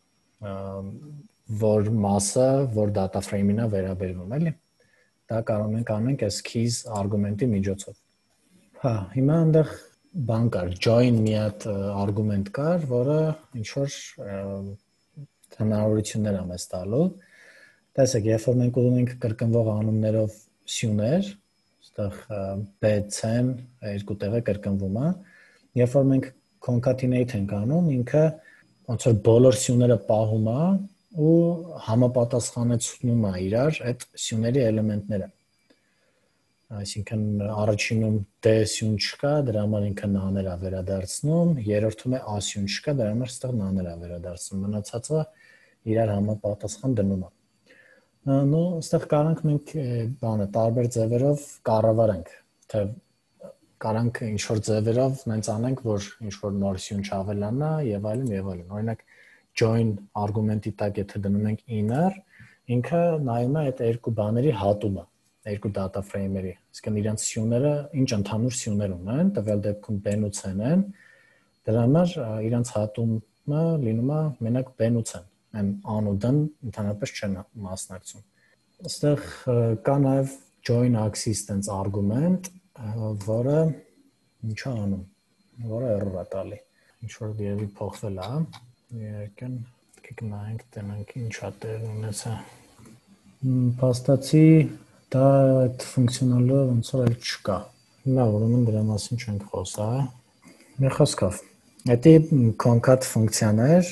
որ մասը, որ data frame-ին է վերաբերվում, էլի։ Դա կարող ենք անենք այս keys արգումենտի միջոցով։ Հա, հիմա այնտեղ բան կար, join մի հատ արգումենտ կար, որը ինչ որ հնարավորություններ է մեզ տալու։ Տեսեք, երբ որ մենք ուզում ենք կրկնվող անուններով սյուներ, այստեղ B C-ն երկու տեղը կրկնվում է, երբ որ մենք concatenate ենք անում, ինքը ոնց որ բոլոր սյուները պահում է ու համապատասխանեցնում է իրար այդ սյուների էլեմենտները։ Այսինքն առաջինում D սյուն չկա, դրա համար ինքը նաներ է վերադարձնում, երրորդում է A սյուն չկա, դրա համար ստեղ նաներ է վերադարձնում, մնացածը իրար համապատասխան դնում է։ Նո, այստեղ կարանք մենք բանը տարբեր ձևերով կառավարենք, թե կարանք ինչ որ ձևերով նենց անենք, որ ինչ որ նոր սյուն չավելանա եւ այլն եւ այլն։ Օրինակ join արգումենտի տակ եթե դնում ենք inner, ինքը նայում է այդ երկու բաների հատումը, երկու data frame-երի։ Իսկն իրենց սյուները ինչ ընդհանուր սյուներ ունեն, տվյալ դեպքում B-ն ու C-ն են, դրա համար իրենց հատումը լինում է մենակ B-ն ու C-ն։ Այն an ու d-ն ընդհանրապես չեն մասնակցում։ Այստեղ կա նաև join axis տենց արգումենտ, որը ինչ է անում, որը error է տալի։ Ինչ որ երևի փոխվել է, երեկեն պետք է նայենք, տենանք ինչ է տեղ ունեցա։ Փաստացի դա այդ ֆունկցիոնալը ոնց որ էլ չկա։ Հիմա ուրեմն դրա մասին չենք խոսա։ Մի խոսքով, դա concat ֆունկցիաներ,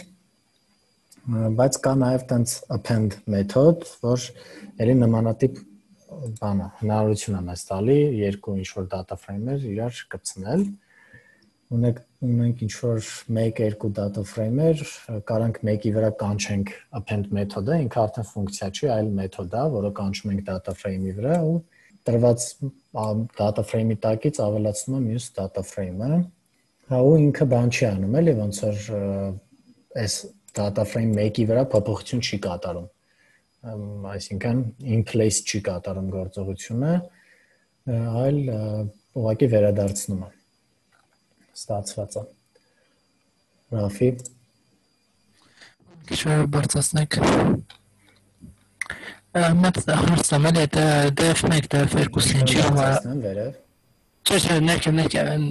բայց կա նաև տենց append մեթոդ, որ երի նմանատիպ բանը, հնարավորություն է մեզ տալի երկու ինչ-որ data frame-եր իրար կպցնել, ունենք ինչ-որ մեկ երկու data frame-եր, կարանք մեկի վրա կանչենք append մեթոդը, ինքը արդեն ֆունկցիա չի, այլ մեթոդ է, որը կանչում ենք data frame-ի վրա ու տրված data frame-ի տակից ավելացնում է մյուս data frame-ը, հա ու ինքը բան չի անում, էլի ոնց որ այս data frame մեկի վրա փոփոխություն չի կատարում, այսինքն in place չի կատարում գործողությունը, այլ ուղղակի վերադարձնում է ստացվածը։ Ռաֆի։ Քիչ բարձրացնենք։ Մեծ հարցում եմ, դա դեֆ մեկ, դեֆ երկուսն ինչի համար։ Վերև։ Չէ, չէ, ներքև, ներքև։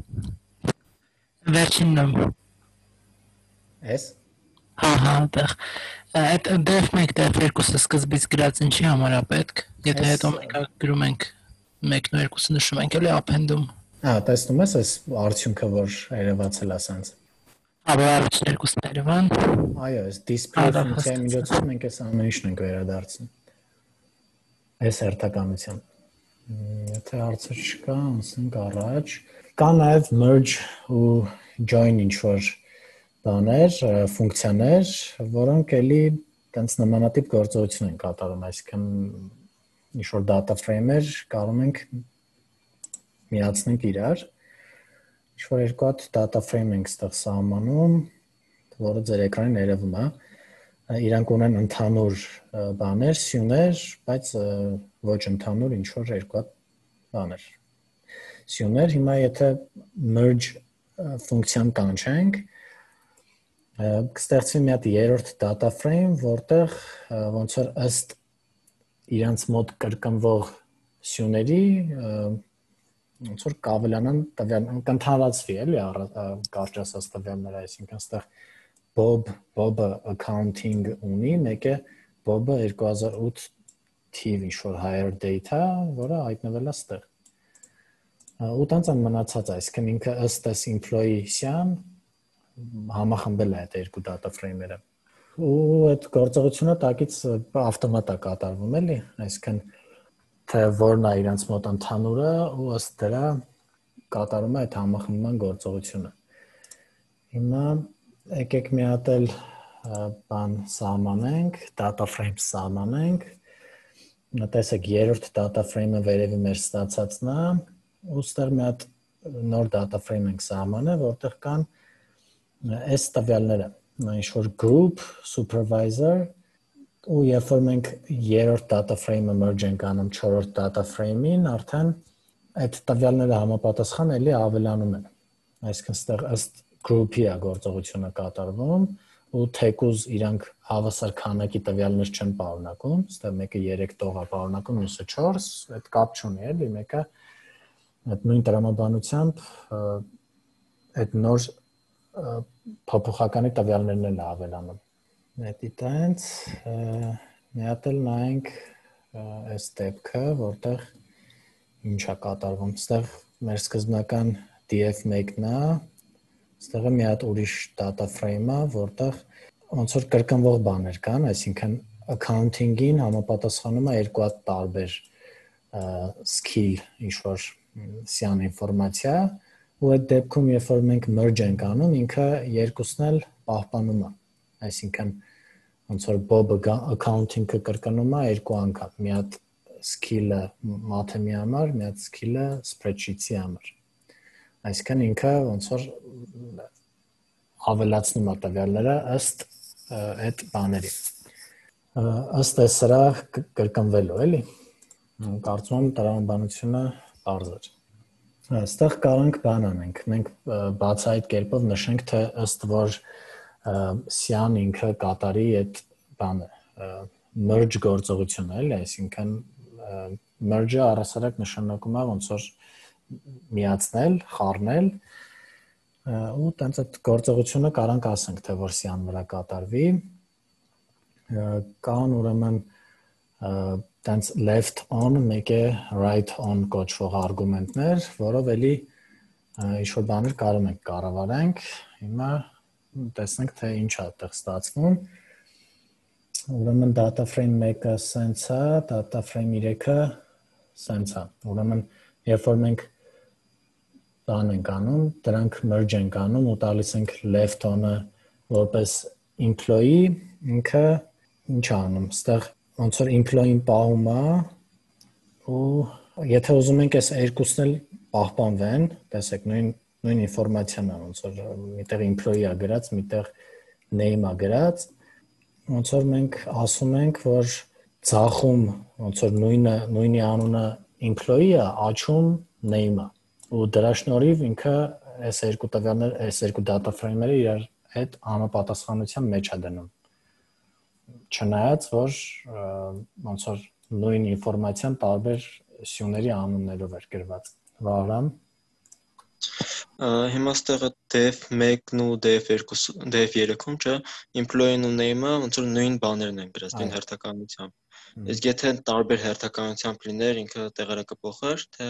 Վերջինն եմ։ Էս։ Հա, հա, այդտեղ։ Այդ դեֆ մեկ, դեֆ երկուսը սկզբից գրած ինչի համար է պետք, եթե հետո մենք գրում ենք մեկն ու երկուսը նշում ենք, էլի append-ում։ Ահա, տեսնում ես այս արդյունքը, որ երևացել է սենց։ Հա, որ առաջին երկուսն երևան։ Այո, այս display ֆունկցիայի միջոցով մենք այս ամեն ինչն ենք վերադարձնում։ Այս հերթականության։ Եթե հարցեր չկա, անցնենք առաջ։ Կա նաև merge ու join ինչ-որ բաներ, ֆունկցիաներ, որոնք էլի տենց նմանատիպ գործողություն են կատարում, այսինքն ինչ-որ data frame-եր կարող ենք միացնենք իրար, ինչ-որ երկու հատ data frame ենք ստեղ սահմանում, որը ձեր էկրանին երևում է, իրանք ունեն ընդհանուր բաներ, սյուներ, բայց ոչ ընդհանուր ինչ-որ երկու հատ բաներ։ Սյուներ, հիմա եթե merge ֆունկցիան կանչենք, կստեղծվի մի հատ երրորդ data frame, որտեղ ոնց որ ըստ իրանց մոտ կրկնվող սյուների ոնց որ կավելանան տվյալներ, կընդհանրացվի, էլի կարճ ասած տվյալները, այսինքն այստեղ Bob, Bob-ը accounting ունի, մեկը Bob-ը երկու հազար ութ active ինչ-որ higher data, որը հայտնվել է ստեղ։ Ու տենց են մնացած, այսինքն ինքը ըստ էս employee-սյան համախմբել է այդ երկու data frame-երը։ Ու այդ գործողությունը տակից ավտոմատ է կատարվում, էլի, այսինքն թե որն է իրենց մոտ ընդհանուրը ու ըստ դրա կատարում է այդ համախմբման գործողությունը։ Հիմա եկեք մի հատ էլ բան սահմանենք, data frame սահմանենք։ Տեսեք, երրորդ data frame-ը վերևի մեր ստացածն է, ու ստեղ մի հատ նոր data frame ենք սահմանը, որտեղ կան այս տվյալները, ինչ-որ group, supervisor, ու երբ որ մենք երրորդ data frame-ը merge ենք անում չորրորդ data frame-ին, արդեն այդ տվյալները համապատասխան էլի ավելանում են։ Այսինքն ստեղ ըստ group-ի է գործողությունը կատարվում, ու թեկուզ իրանք հավասար քանակի տվյալներ չեն պարունակում, ստեղ մեկը երեք տող է պարունակում, մյուսը չորս, այդ կապ չունի, էլի, մեկը այդ նույն տրամաբանությամբ այդ նոր փոփոխականի տվյալներն էլ ավելանում։ Դա տենց մի հատ էլ նայենք այս դեպքը, որտեղ ինչ է կատարվում։ Ստեղ մեր սկզբնական D F մեկն է, ստեղը մի հատ ուրիշ data frame-ը, որտեղ ոնց որ կրկնվող բաներ կան, այսինքն accounting-ին համապատասխանում է երկու հատ տարբեր skill, ինչ-որ սյան ինֆորմացիա, ու այդ դեպքում, երբ որ մենք merge ենք անում, ինքը երկուսն էլ պահպանում է, այսինքն ոնց որ Bob-ը accounting-ը կրկնում է երկու անգամ, մի հատ skill-ը math-ի համար, մի հատ skill-ը spreadsheet-ի համար։ Այսինքն ինքը ոնց որ ավելացնում է տվյալները ըստ այդ բաների։ Ըստ է սրա կրկնվելու, էլի։ Կարծում եմ տրամաբանությունը պարզ է։ Այստեղ կարանք բան անենք։ Մենք բացահայտ կերպով նշենք, թե ըստ որ սյան ինքը կատարի այդ բանը, merge գործողությունը, էլի, այսինքն merge-ը առասարակ նշանակում է ոնց որ միացնել, խառնել, ու տենց այդ գործողությունը կարանք ասենք, թե որ սյան վրա կատարվի, կան ուրեմն տենց left on, մեկ է right on կոչվող արգումենտներ, որով էլի ինչ-որ բաներ կարող ենք կառավարենք, հիմա տեսնենք, թե ինչ է այդտեղ ստացվում, ուրեմն data frame մեկը սենց է, data frame երեքը սենց է, ուրեմն երբ որ մենք բան ենք անում, դրանք merge ենք անում ու տալիս ենք left on-ը որպես employee, ինքը ինչ անում, ստեղ ոնց որ employee-ին պահում է, ու եթե ուզում ենք այս երկուսն էլ պահպանվեն, տեսեք, նույն նույն ինֆորմացիան է, ոնց որ միտեղ employee-ը գրած, միտեղ name-ը գրած, ոնց որ մենք ասում ենք, որ ցախում ոնց որ նույնը նույնի անունը employee-ը, աչում name-ը, ու դրա շնորհիվ ինքը այս երկու տվյալներ, այս երկու data frame-երը իրար հետ համապատասխանության մեջ է դնում։ Չնայած որ ոնց որ նույն ինֆորմացիան տարբեր սյուների անուններով էր գրված։ Վարամ։ Հիմա ստեղը def մեկն ու def երկու def երեքում չէ, employee-ն ու name-ը ոնց որ նույն բաներն են գրած նույն հերթականությամբ։ Իսկ եթե տարբեր հերթականությամբ լիներ, ինքը տեղերը կփոխեր, թե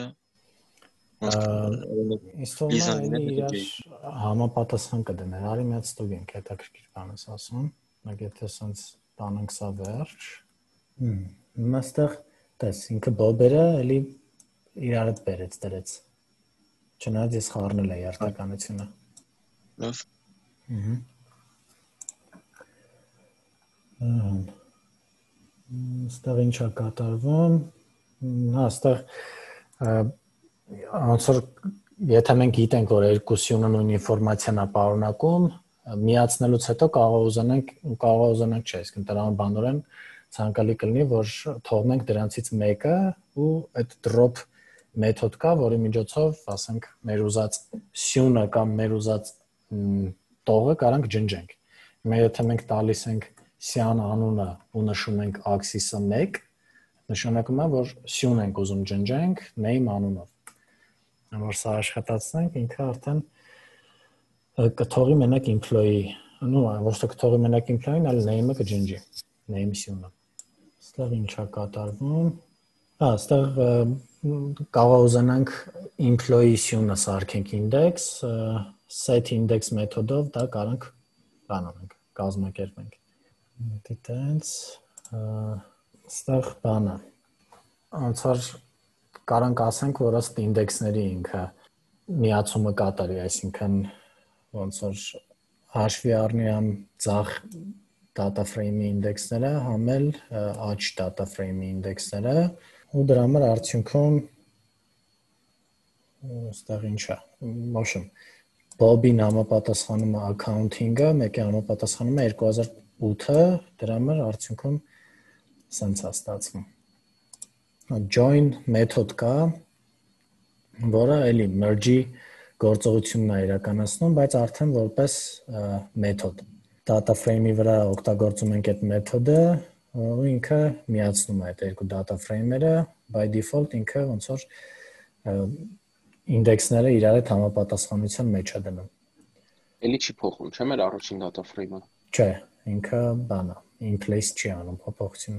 ինստորմանը համապատասխան կդներ, արի մի հատ ստուգենք, հետաքրքիր բան ես ասում, մեկ եթե սենց տանենք սա վերջ, հիմա ստեղ տես, ինքը Bob-երը էլի իրար հետ բերեց դրեց, չնայած ես խառնել էի հերթականությունը։ Լավ։ Ստեղ ինչ է կատարվում, հա, ստեղ ոնց որ եթե մենք գիտենք, որ երկու սյունը նույն ինֆորմացիան է պարունակում, միացնելուց հետո կարող ուզենանք, կարող ուզենանք չէ, իսկ տրամաբանորեն ցանկալի կլինի, որ թողնենք դրանցից մեկը ու այդ drop մեթոդ կա, որի միջոցով, ասենք, մեր ուզած սյունը կամ մեր ուզած տողը կարանք ջնջենք։ Հիմա եթե մենք տալիս ենք սյան անունը ու նշում ենք axis-ը մեկ, նշանակում է, որ սյուն ենք ուզում ջնջենք name անունով։ Որ սա աշխատացնենք, ինքը արդեն կթողի մենակ employee, նու, ոչ թե կթողի մենակ employee-ն, այլ name-ը կջնջի, name սյունը։ Ստեղ ինչ է կատարվում։ Հա, ստեղ կարող ուզենանք employee-ությունը սարքենք index, set index մեթոդով դա կարանք բանանենք, կազմակերպենք։ Դիտենց, ստեղ բանը։ Ոնց որ կարանք ասենք, որ ըստ ինդեքսների ինքը միացումը կատարի, այսինքն ոնց որ հաշվի առնի համ ցախ data frame-ի ինդեքսները, համ էլ աճ data frame-ի ինդեքսները, ու դրա համար արդյունքում ստեղ ինչ է, ոչմ Bob-ին համապատասխանում է accounting-ը, մեկի համապատասխանում է երկու հազար ութը, դրա համար արդյունքում սենց է ստացվում։ Join մեթոդ կա, որը էլի merge-ի գործողությունն է իրականացնում, բայց արդեն որպես մեթոդ։ Data frame-ի վրա օգտագործում ենք այդ մեթոդը, ու ինքը միացնում է այդ երկու data frame-երը, by default ինքը ոնց որ ինդեքսները իրար հետ համապատասխանության մեջ է դնում։ Էլի չի փոխում, չէ՞ մեր առաջին data frame-ը։ Չէ, ինքը բան է, in place չի անում փոփոխությունը։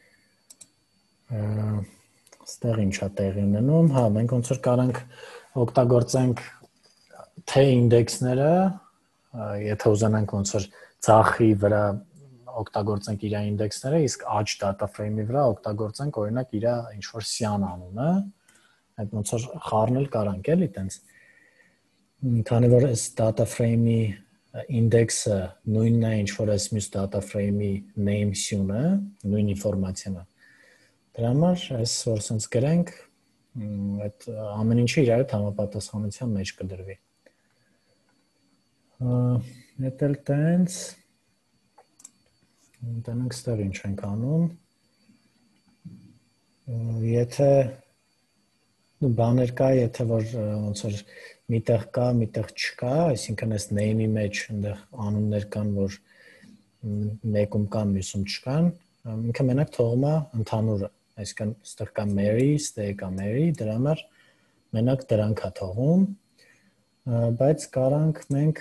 Ստեղ ինչ է տեղի ունենում, հա, մենք ոնց որ կարանք օգտագործենք թե ինդեքսները, եթե ուզենանք ոնց որ ցախի վրա օգտագործենք իր ինդեքսները, իսկ աճ data frame-ի վրա օգտագործենք օրինակ իր ինչ որ Cyan անունը, այդ ոնց որ խառնել կարանք էլի տենց։ Քանի որ այս data frame-ի ինդեքսը նույնն է ինչ որ այս մյուս data frame-ի name Cyan-ը, նույն ինֆորմացիան է։ Դրա համար այս որ sense գրենք, այդ ամեն ինչը իրար հետ համապատասխանության մեջ կդրվի։ Այդ էլ տենց Դրանք ստեղ ինչ ենք անում։ Եթե բաներ կա, եթե որ ոնց որ միտեղ կա, միտեղ չկա, այսինքն այս name-ի մեջ այնտեղ անուններ կան, որ մեկում կան, մյուսում չկան, ինքը մենակ թողում է ընդհանուրը, այսինքն ստեղ կա Mary, ստեղ կա Mary, դրա համար մենակ դրանք է թողում, բայց կարանք մենք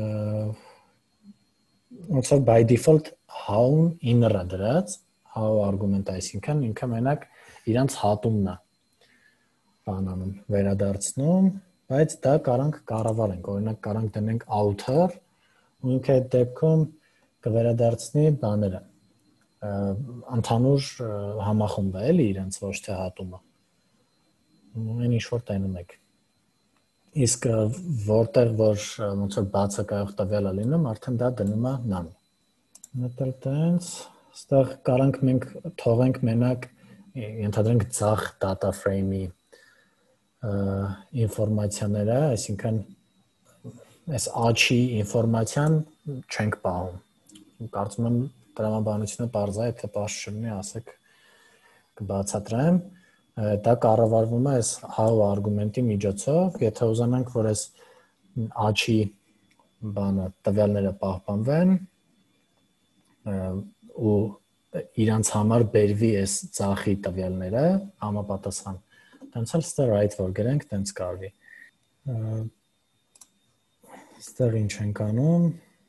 ոնց որ by default how-ն inner-ը դրած, how argument, այսինքն ինքը մենակ իրանց հատումն է բանանում, վերադարձնում, բայց դա կարանք կառավարենք, օրինակ կարանք դնենք outer, ու ինքը այդ դեպքում կվերադարձնի բաները, ընդհանուր համախումբը էլի իրանց ոչ թե հատումը, այն ինչ որ տենում եք, իսկ որտեղ որ ոնց որ բացակայող տվյալ է լինում, արդեն դա դնում է none, Դա տենց, ստեղ կարանք մենք թողենք մենակ, ենթադրենք ցախ data frame-ի ինֆորմացիաները, այսինքն այս աճի ինֆորմացիան չենք պահում։ Կարծում եմ տրամաբանությունը պարզ է, եթե պարզ չլինի, ասեք կբացատրեմ։ Դա կառավարվում է այս how argument-ի միջոցով, եթե ուզենանք, որ այս աճի բանը տվյալները պահպանվեն ու իրանց համար բերվի այս ցախի տվյալները համապատասխան։ Տենց էլ ստեղ right որ գրենք, տենց կարվի։ Ստեղ ինչ ենք անում։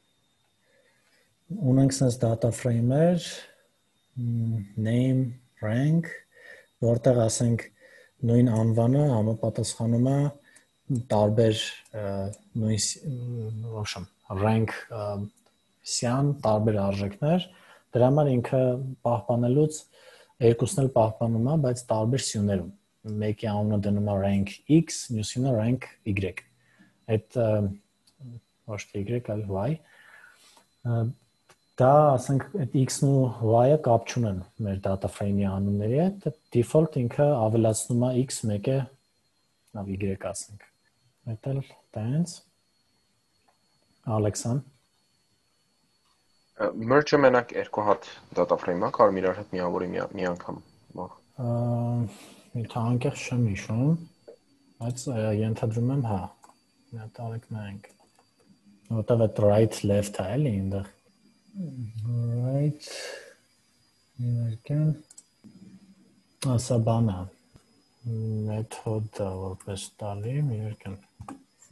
Ունենք sense data frame-եր, name, rank, որտեղ ասենք նույն անվանը համապատասխանում է տարբեր նույն ոչմ rank Cyan տարբեր արժեքներ, դրա համար ինքը պահպանելուց երկուսն էլ պահպանում է, բայց տարբեր սյուներում։ Մեկի անունը դնում է rank X, մյուսինը rank Y։ Այդ ոչ թե Y, այլ Y։ Դա ասենք այդ X-ն ու Y-ը կապ չունեն մեր data frame-ի անունների հետ, default ինքը ավելացնում է X մեկը լավ Y ասենք։ Այդ էլ տենց Ալեքսան Merge-ը մենակ երկու հատ data frame-ը, կարող իրար հետ միավորի մի անգամ։ Մի թանկեղ չեմ հիշում, բայց ենթադրում եմ հա։ Նա տարեք նայենք։ Որտեղ է right left է էլի այնտեղ։ Right American Ասա բանա մեթոդը որպես տալի American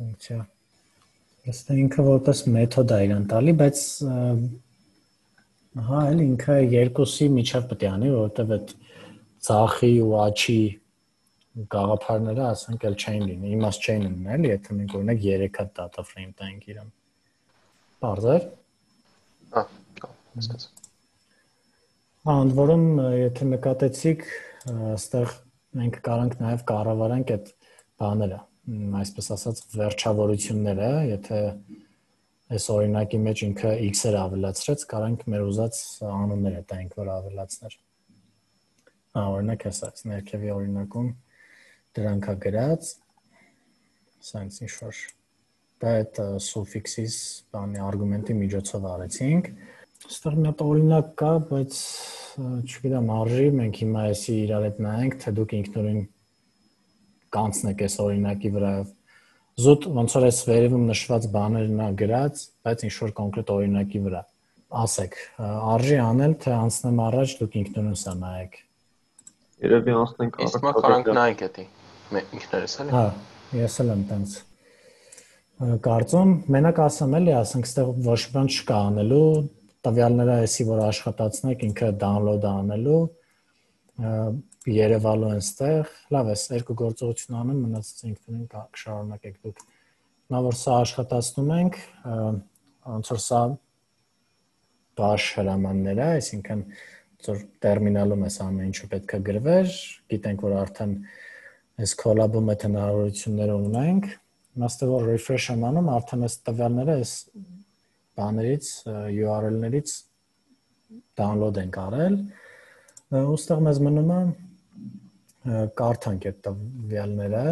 ֆունկցիա Ըստ ինքը որպես մեթոդ է իրան տալի, բայց Ահա, էլ ինքը երկուսի միջև պետք է անի, որովհետև այդ ցախի ու աչի գաղափարները ասենք էլ չեն լինի, իմաստ չեն լինի, էլի, եթե մենք օրինակ երեք հատ data frame տանք իրան։ Պարզ է։ Ահա, հասկացա։ Ընդ որում, եթե նկատեցիք, այստեղ մենք կարանք նաև կառավարենք այդ բաները, այսպես ասած, վերջավորությունները, եթե այս օրինակի մեջ ինքը x-եր ավելացրեց, կարանք մեր ուզած անունները տանք, որ ավելացներ։ Ահա, օրինակ հեսած, ներքևի օրինակում դրանք է գրած, սենց ինչ-որ, դա այդ suffix-ից բանի արգումենտի միջոցով արեցինք։ Այստեղ մի հատ օրինակ կա, բայց չգիտեմ, արժի մենք հիմա էսի իրար հետ նայենք, թե դուք ինքնուրույն կանցնեք այս օրինակի վրայով։ Զուտ ոնց որ այս վերևում նշված բաներն ա գրած, բայց ինչ-որ կոնկրետ օրինակի վրա։ Ասեք, արժի անել, թե անցնեմ առաջ, դուք ինքնուրույն սա նայեք։ Երևի անցնենք առաջ։ Իսկ մենք կարանք նայենք էդի։ Մենք ինքներս էլի։ Հա, ես էլ եմ տենց։ Կարծում, մենակ ասեմ էլի, ասենք ստեղ ոչ բան չկա անելու, տվյալները էսի որ աշխատացնեք, ինքը download անելու, երևալու են ստեղ, լավ է, երկու գործողություն անում, մնացած ինքնուրույն կշարունակեք դուք։ Հիմա որ սա աշխատացնում ենք, ոնց որ սա բաշ հրամաններ է, այսինքն ոնց որ տերմինալում էս ամեն ինչը պետք է գրվեր, գիտենք որ արդեն այս collab-ում այդ հնարավորությունները ունենք, իմաստը որ refresh եմ անում, արդեն այս տվյալները այս բաներից, U R L-ներից download ենք արել, ուստեղ մեզ մնում է կարդանք այդ տվյալները,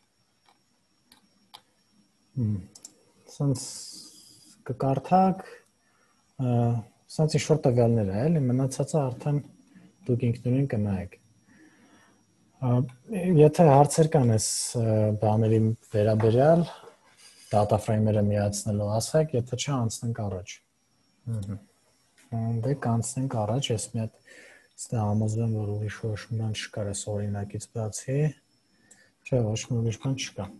սենց կկարդակ, սենց ինչ-որ տվյալներ է, էլի, մնացածը արդեն դուք ինքնուրույն կնայեք։ Եթե հարցեր կան այս բաների վերաբերյալ, data frame-երը միացնելու ասեք, եթե չէ անցնենք առաջ։ Դե կանցնենք առաջ, ես մի հատ ստե համոզվեմ, որ ուրիշ ոչ մի բան չկար այս օրինակից բացի, չէ, ոչ մի ուրիշ բան չկա։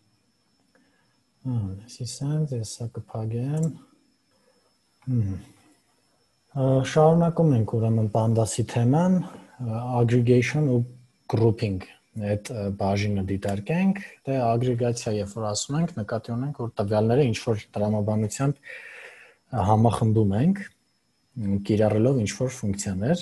Այսի սենց, ես սա կփակեմ։ Շարունակում ենք ուրեմն Pandas-ի թեման, aggregation ու grouping այդ բաժինը դիտարկենք, դե ագրեգացիա երբ որ ասում ենք, նկատի ունենք, որ տվյալները ինչ-որ տրամաբանությամբ համախմբում ենք, կիրառելով ինչ-որ ֆունկցիաներ։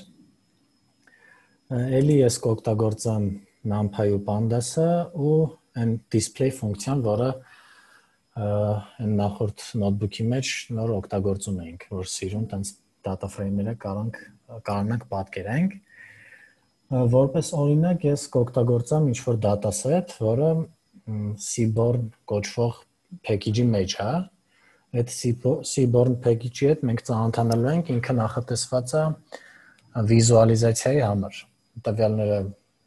Էլի ես կօգտագործեմ NumPy ու Pandas-ը ու այն display ֆունկցիան, որը այն նախորդ նոթբուքի մեջ նոր օգտագործում էինք, որ սիրուն տենց data frame-երը կարանք կարանանք պատկերենք։ Որպես օրինակ ես կօգտագործեմ ինչ-որ dataset, որը Seaborn կոչվող package-ի մեջ է։ Այդ Seaborn package-ի հետ մենք ծանոթանալու ենք, ինքը նախատեսված է վիզուալիզացիայի համար։ Տվյալները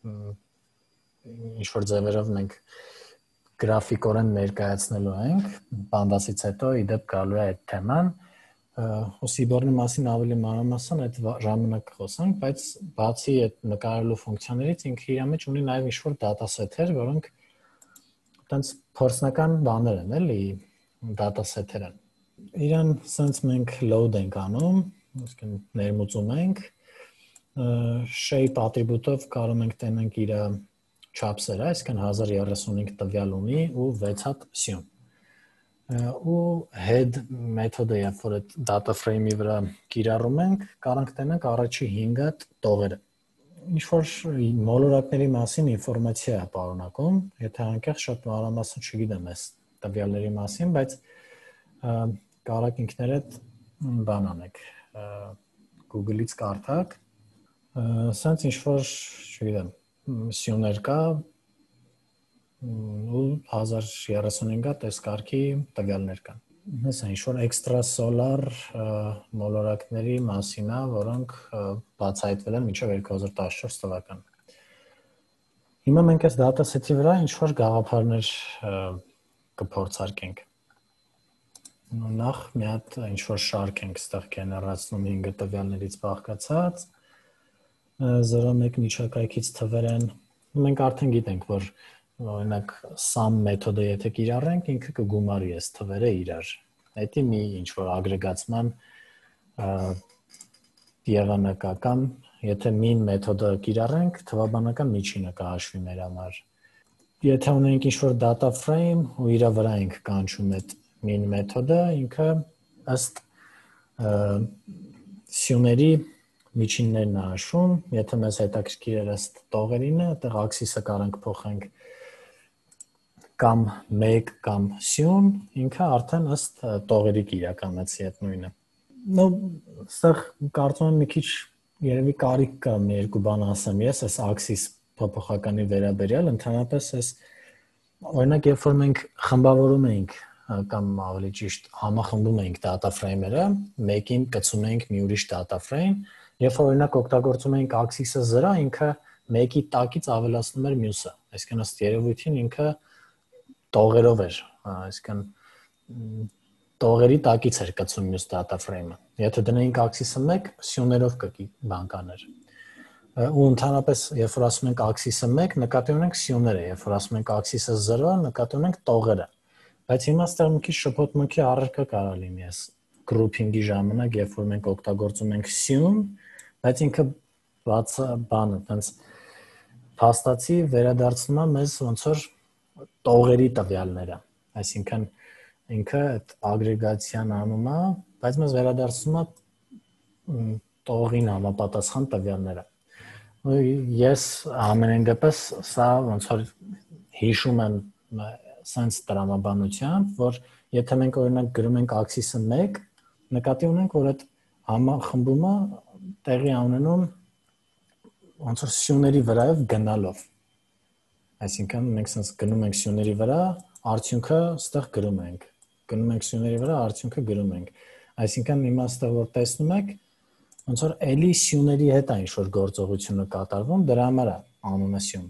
ինչ-որ ձևերով մենք գրաֆիկորեն ներկայացնելու ենք, Pandas-ից հետո իդեպ գալու է այդ թեման։ Ու Seaborn-ի մասին ավելի մանրամասն այդ ժամանակ խոսանք, բայց բացի այդ նկարելու ֆունկցիաներից ինքը իր մեջ ունի նաև ինչ-որ dataset-եր, որոնք տենց փորձնական բաներ են, էլի, dataset-եր են։ Իրան սենց մենք load ենք անում, այսինքն ներմուծում ենք, shape attribute-ով կարող ենք տենենք իր չափսերը, այսինքն հազար երեսունհինգ տվյալ ունի ու վեց հատ սյուն։ Ու head մեթոդը, երբ որ այդ data frame-ի վրա կիրառում ենք, կարանք տենենք առաջի հինգ հատ տողերը։ Ինչ-որ մոլորակների մասին ինֆորմացիա է պարունակում, եթե անկեղծ շատ մանրամասն չգիտեմ այս տվյալների մասին, բայց կարաք ինքներդ բան անեք, Google-ից կարդաք, սենց ինչ-որ, չգիտեմ, սյուներ կա, ու հազար երեսունհինգ հատ այս կարգի տվյալներ կան։ Հեսա ինչ-որ extrasolar մոլորակների մասին է, որոնք բացահայտվել են մինչև երկու հազար տասնչորս թվական։ Հիմա մենք այս dataset-ի վրա ինչ-որ գաղափարներ կփորձարկենք։ Նախ մի հատ ինչ-որ շարք ենք ստեղ գեներացնում հինգ տվյալներից բաղկացած, զրո մեկ միջակայքից թվեր են, մենք արդեն գիտենք, որ օրինակ sum մեթոդը եթե կիրառենք, ինքը կգումարի այս թվերը իրար։ Դա մի ինչ-որ ագրեգացման եղանակա կամ եթե min մեթոդը կիրառենք, թվաբանական միջինը կհաշվի մեր համար։ Եթե ունենք ինչ-որ data frame ու իր վրա ենք կանչում այդ min մեթոդը, ինքը ըստ սյուների միջիններն է հաշվում, եթե մեզ հետաքրքիր է ըստ տողերինը, այդտեղ axis-ը կարանք փոխենք կամ մեկ կամ սյուն, ինքը արդեն ըստ տողերի կիրականացի այդ նույնը։ Նո, այստեղ կարծում եմ մի քիչ երևի կարիք կա մի երկու բան ասեմ ես, այս axis փոփոխականի վերաբերյալ, ընդհանրապես այս օրինակ երբ որ մենք խմբավորում ենք կամ ավելի ճիշտ համախմբում ենք data frame-երը, մեկին կցում ենք մի ուրիշ data frame, երբ որ օրինակ օգտագործում ենք axis-ը զրա, ինքը մեկի տակից ավելացնում էր մյուսը, այսինքն ըստ երևույթին ինքը տողերով էր, այսինքն տողերի տակից էր կցում մյուս data frame-ը։ Եթե դնեինք axis-ը մեկ, սյուներով կգի բանկաներ։ Ու ընդհանրապես, երբ որ ասում ենք axis-ը մեկ, նկատի ունենք սյուները, երբ որ ասում ենք axis-ը զրո, նկատի ունենք տողերը։ Բայց հիմա այստեղ մի քիչ շփոթմունքի առարկա կարող է լինի այս grouping-ի ժամանակ, երբ որ մենք օգտագործում ենք սյուն, բայց ինքը բաց բանը, այնց փաստացի վերադարձնում է մեզ ոնց որ տողերի տվյալները, այսինքն ինքը այդ ագրեգացիան անում է, բայց մեզ վերադարձնում է տողին համապատասխան տվյալները։ Ես ամենայն դեպս սա ոնց որ հիշում եմ sense տրամաբանությամբ, որ եթե մենք օրինակ գրում ենք axis-ը մեկ, նկատի ունենք, որ այդ համախմբումը տեղի ունենում ոնց որ սյուների վրայով գնալով։ Այսինքն մենք sense գնում ենք սյուների վրա, արդյունքը ստեղ գրում ենք։ Գնում ենք սյուների վրա, արդյունքը գրում ենք։ Այսինքն հիմա ստեղ որ տեսնում եք, ոնց որ էլի սյուների հետ է ինչ-որ գործողությունը կատարվում, դրա համար է անունը սյուն։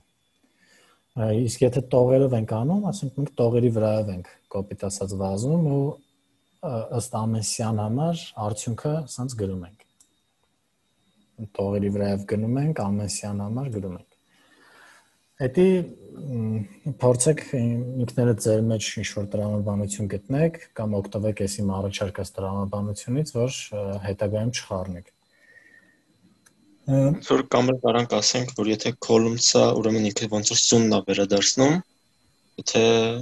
Իսկ եթե տողերով ենք անում, ասենք մենք տողերի վրայով ենք կոպիտ ասած վազում ու ըստ ամենսյան համար արդյունքը sense գրում ենք։ Տողերի վրայով գնում ենք, ամենսյան համար գրում ենք։ Հետի փորձեք ինքներդ ձեր մեջ ինչ-որ տրամաբանություն գտնեք կամ օգտվեք այս իմ առաջարկած տրամաբանությունից, որ հետագայում չխառնեք։ Ոնց որ կամ էլ կարանք ասենք, որ եթե columns-ը ուրեմն ինքը ոնց որ սյունն է վերադարձնում, եթե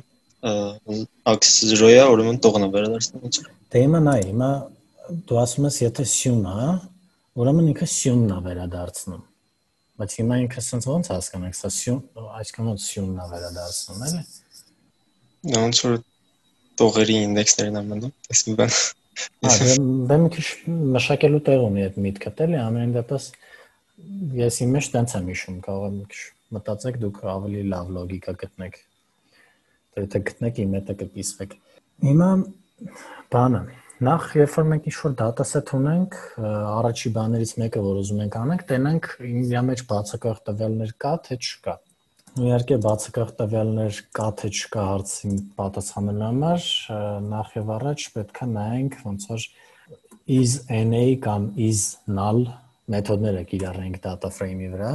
axis zero-ը ուրեմն տողն է վերադարձնում ոնց որ։ Դե հիմա նայ, հիմա դու ասում ես եթե սյուն է, ուրեմն ինքը սյունն է վերադարձնում։ Բայց հիմա ինքը sense ոնց հասկանանք, սա սյուն, այսինքն ոնց սյունն է վերադարձնում, էլի։ Ոնց որ տողերի ինդեքսներն են մնում, այսինքն բան։ Դա մի քիչ մշակելու տեղ ունի այդ միտքը, էլի, ամենայն դեպս ես իմ մեջ տենց եմ հիշում, կարող եմ մի քիչ մտածեք դուք ավելի լավ լոգիկա գտնեք։ Եթե գտնեք իմ հետ կկիսվեք։ Հիմա բանը, նախ երբ որ մենք ինչ-որ dataset ունենք, առաջի բաներից մեկը, որ ուզում ենք անենք, տենանք իր մեջ բացակայող տվյալներ կա, թե չկա։ Իհարկե բացակայող տվյալներ կա, թե չկա հարցին պատասխանելու համար, նախ եւ առաջ պետք է նայենք ոնց որ is na կամ is null մեթոդները կիրառենք data frame-ի վրա։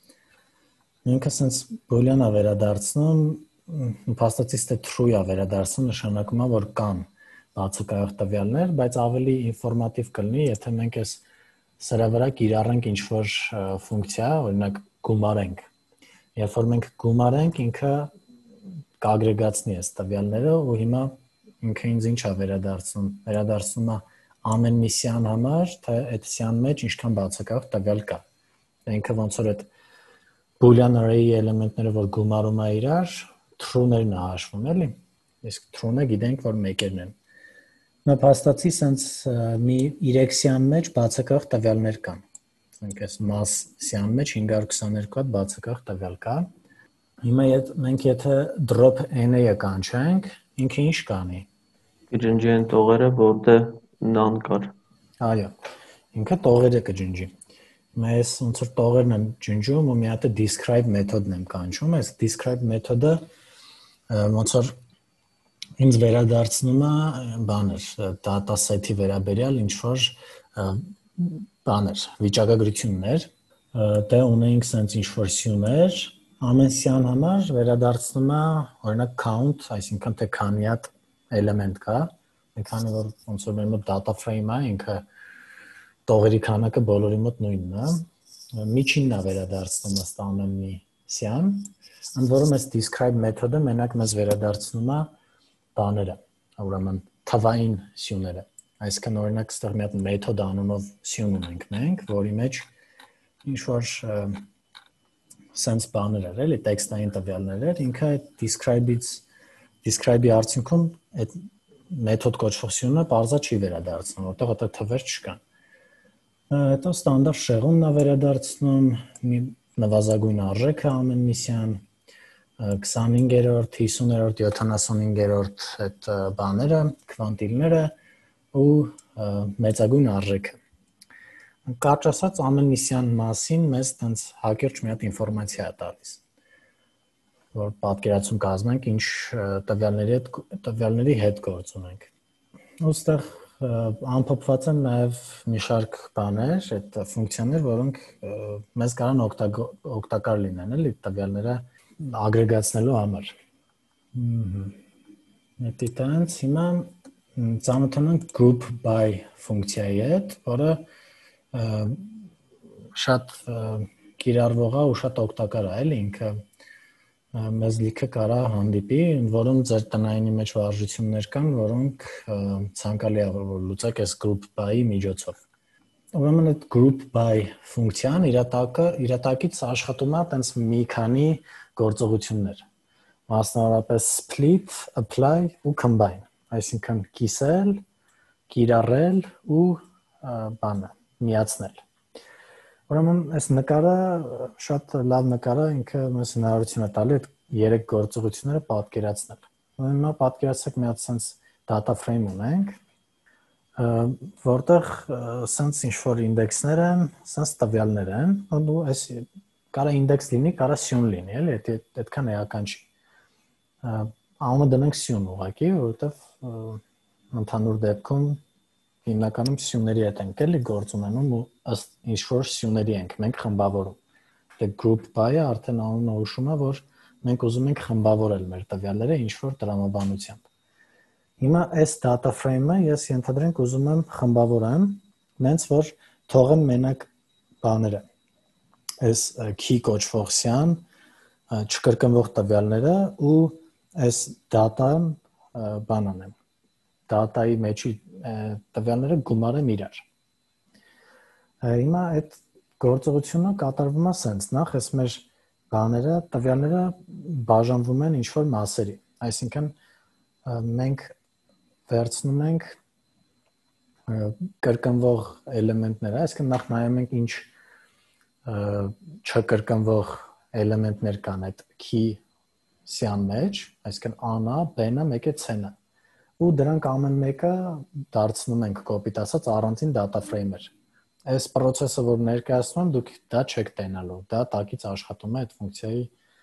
Ինքը sense boolean-ա վերադարձնում, փաստացի թե true է վերադարձնում, նշանակում է որ կան բացակայող տվյալներ, բայց ավելի ինֆորմատիվ կլինի, եթե մենք այս սրա վրա կիրառենք ինչ-որ ֆունկցիա, օրինակ գումարենք։ Երբ որ մենք գումարենք, ինքը կագրեգացնի այս տվյալները ու հիմա ինքը ինձ ինչ է վերադարձնում։ Վերադարձնում է ամեն մի սյան համար, թե այդ սյան մեջ ինչքան բացակայող տվյալ կա։ Ինքը ոնց որ այդ boolean array-ի էլեմենտները, որ գումարում է իրար, true-ներն է հաշվում, էլի։ Իսկ true-ը գիտենք, որ մեկերն են։ Նա փաստացի sense մի երեք սյան մեջ բացակայող տվյալներ կան։ Ասենք այս mass սյան մեջ հինգ հարյուր քսաներկու հատ բացակայող տվյալ կա։ Հիմա մենք եթե drop na-ը կանչենք, ինքը ինչ կանի։ Կջնջի են տողերը, որտեղ none կար։ Այո, ինքը տողերը կջնջի։ Հիմա ես ոնց որ տողերն եմ ջնջում ու մի հատ describe մեթոդն եմ կանչում, այս describe մեթոդը ոնց որ ինձ վերադարձնում է բաներ, dataset-ի վերաբերյալ ինչ որ բաներ, վիճակագրություններ, դե ունենք sense ինչ որ սյուներ, ամեն սյան համար վերադարձնում է օրինակ count, այսինքն թե քանի հատ էլեմենտ կա, մի քանի որ ոնց որ մեր մոտ data frame-ը ինքը տողերի քանակը բոլորի մոտ նույնն է, միջինն է վերադարձնում ըստ ամեն մի սյան, ընդ որում այս describe մեթոդը մենակ մեզ վերադարձնում է բաները, ուրեմն թվային սյուները, այսինքն օրինակ այստեղ մի հատ մեթոդ անունով սյուն ունենք մենք, որի մեջ ինչ-որ sense բաներ էր, էլի տեքստային տվյալներ էր, ինքը այդ describe-ից describe-ի արդյունքում այդ մեթոդ կոչվող սյունը բարձա չի վերադարձնում, որտեղ այդտեղ թվեր չկան։ Հետո ստանդարտ շեղումն է վերադարձնում, մի նվազագույն արժեքը ամեն միսյան, քսանհինգերորդ, հիսուներորդ, յոթանասունհինգերորդ այդ բաները, քվանտիլները ու մեծագույն արժեքը։ Կարճ ասած ամեն միսյան մասին մեզ տենց հակերճ մի հատ ինֆորմացիա է տալիս, որ պատկերացում կազմենք ինչ տվյալների հետ տվյալների հետ գործ ունենք։ Ոստեղ ամփոփված են նաև մի շարք բաներ, այդ ֆունկցիաներ, որոնք մեզ կարան օգտակար լինեն, էլի տվյալները ագրեգացնելու համար։ Հետո տենց հիմա ծանոթանանք group by ֆունկցիայի հետ, որը շատ կիրառվող է ու շատ օգտակար է, էլի ինքը մեզ լիքը կարա հանդիպի, որոնց ձեր տնայինի մեջ վարժություններ կան, որոնք ցանկալի է որ լուծեք այս group by-ի միջոցով։ Ուրեմն այդ group by ֆունկցիան իր տակը իր տակից աշխատում է տենց մի քանի գործողություններ։ Մասնավորապես split, apply ու combine, այսինքն կիսել, կիրառել ու բանը, միացնել։ Ուրեմն այս նկարը շատ լավ նկար է, ինքը մեզ հնարավորություն է տալի այդ երեք գործողությունները պատկերացնել։ Հիմա պատկերացրեք մի հատ sense data frame ունենք, որտեղ sense ինչ-որ ինդեքսներ են, sense տվյալներ են, ու այս կարա ինդեքս լինի, կարա սյուն լինի, էլի, այդքան էական չի։ Անունը դնենք սյուն ուղղակի, որովհետև ընդհանուր դեպքում հիմնականում սյունների հետ ենք էլի գործ ունենում ու ըստ ինչ-որ սյուների ենք մենք խմբավորում։ Դե group by-ը արդեն անունը հուշում է, որ մենք ուզում ենք խմբավորել մեր տվյալները ինչ-որ տրամաբանությամբ։ Հիմա այս data frame-ը ես ենթադրենք ուզում եմ խմբավորեմ, նենց որ թողեմ մենակ բաները։ Այս key կոչվող սյան, չկրկնվող տվյալները ու այս data-ն բան անեմ։ Data-ի մեջի տվյալները գումարեմ իրար։ Հիմա այդ գործողությունը կատարվում է sense, նախ այս մեր բաները, տվյալները բաժանվում են ինչ-որ մասերի, այսինքն մենք վերցնում ենք կրկնվող էլեմենտները, այսինքն նախ նայում ենք ինչ չկրկնվող էլեմենտներ կան այդ key սյան մեջ, այսինքն A-ն, B-ն, մեկը C-ն է։ Ու դրանք ամեն մեկը դարձնում ենք կոպիտ ասած առանձին data frame-եր։ Այս process-ը որ ներկայացնում եմ, դուք դա չեք տենալու, դա տակից աշխատում է այդ ֆունկցիայի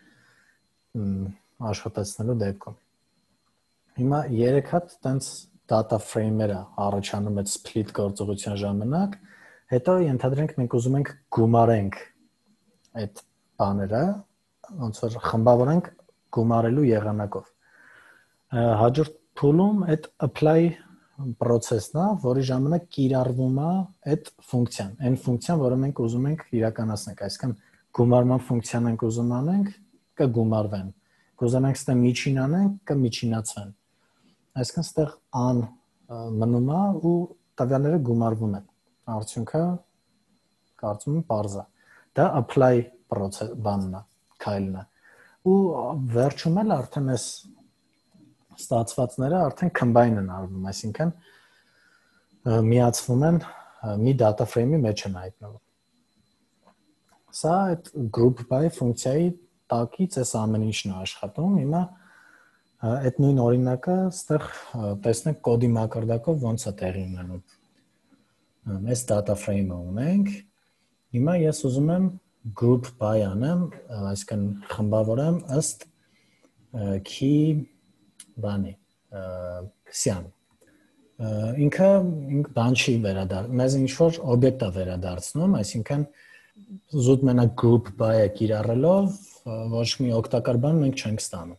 աշխատացնելու դեպքում։ Հիմա երեք հատ տենց data frame-երը առաջանում այդ split գործողության ժամանակ, հետո ենթադրենք մենք ուզում ենք գումարենք այդ բաները, ոնց որ խմբավորենք գումարելու եղանակով։ Հաջորդ փուլում այդ apply process-ն է, որի ժամանակ կիրառվում է այդ ֆունկցիան, այն ֆունկցիան, որը մենք ուզում ենք իրականացնենք, այսինքն գումարման ֆունկցիան ենք ուզում անենք, կգումարվեն։ Կուզենանք ստե միջին անենք, կմիջինացվեն։ Այսինքն ստեղ an մնում է ու տվյալները գումարվում են։ Արդյունքը կարծում եմ պարզ է։ Դա apply process բանն է, քայլն է։ Ու վերջում էլ արդեն այս ստացվածները արդեն combine են արվում, այսինքն միացվում են մի data frame-ի մեջ են հայտնվում։ Սա այդ group by ֆունկցիայի տակից այս ամեն ինչն է աշխատում։ Հիմա այդ նույն օրինակը այստեղ տեսնենք կոդի մակարդակով ոնց է տեղի ունենում։ Այս data frame-ը ունենք։ Հիմա ես ուզում եմ group by անեմ, այսինքն խմբավորեմ ըստ key բանի սյան ինքը ինք բան չի վերադառնում մեզ ինչ որ օբյեկտ է վերադարձնում, այսինքն զուտ մենակ group by-ը կիրառելով ոչ մի օգտակար բան մենք չենք ստանում,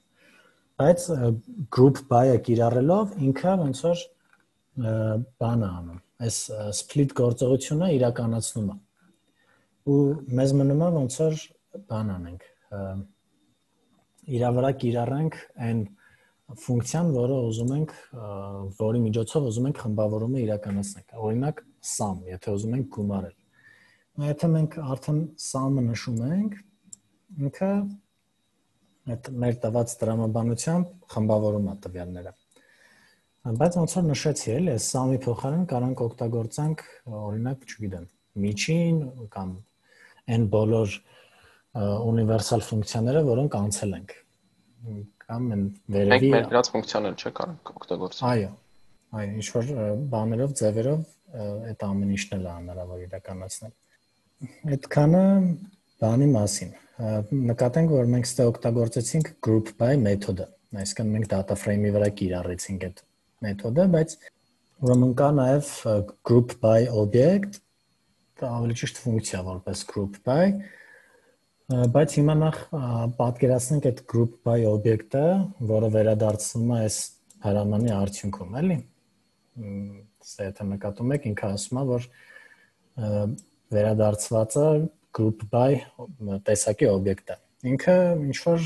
բայց group by-ը կիրառելով ինքը ոնց որ բան է անում, այս split գործողությունը իրականացնում է։ Ու մեզ մնում է ոնց որ բան անենք։ Իրա վրա կիրառենք այն ֆունկցիան, որը ուզում ենք, որի միջոցով ուզում ենք խմբավորումը իրականացնել։ Օրինակ sum, եթե ուզում ենք գումարել։ Եթե մենք արդեն sum-ը նշում ենք, ինքը այդ մեր տված տրամաբանությամբ խմբավորում է տվյալները։ Բայց ոնց որ նշեցի, էլի, այս sum-ի փոխարեն կարանք օգտագործենք, օրինակ, չգիտեմ, միջին կամ այն բոլոր ունիվերսալ ֆունկցիաները, որոնք անցել ենք։ Կամ այն վերևի Մենք մեր դրած ֆունկցիաները չէ կարանք օգտագործել։ Այո։ Այո, ինչ որ բաներով, ձևերով այդ ամեն ինչն էլ հնարավոր իրականացնել։ Այդքանը բանի մասին։ Նկատենք, որ մենք ստե օգտագործեցինք group by մեթոդը, այսինքն մենք data frame-ի վրա կիրառեցինք այդ մեթոդը, բայց ուրեմն կա նաև group by object, դա ավելի ճիշտ ֆունկցիա որպես group by, բայց հիմա նախ պատկերացնենք այդ group by object-ը, որը վերադարձնում է այս հրամանի արդյունքում, էլի։ Սա եթե նկատում եք, ինքը ասում է, որ վերադարձվածը group by տեսակի օբյեկտ է։ Ինքը ինչ որ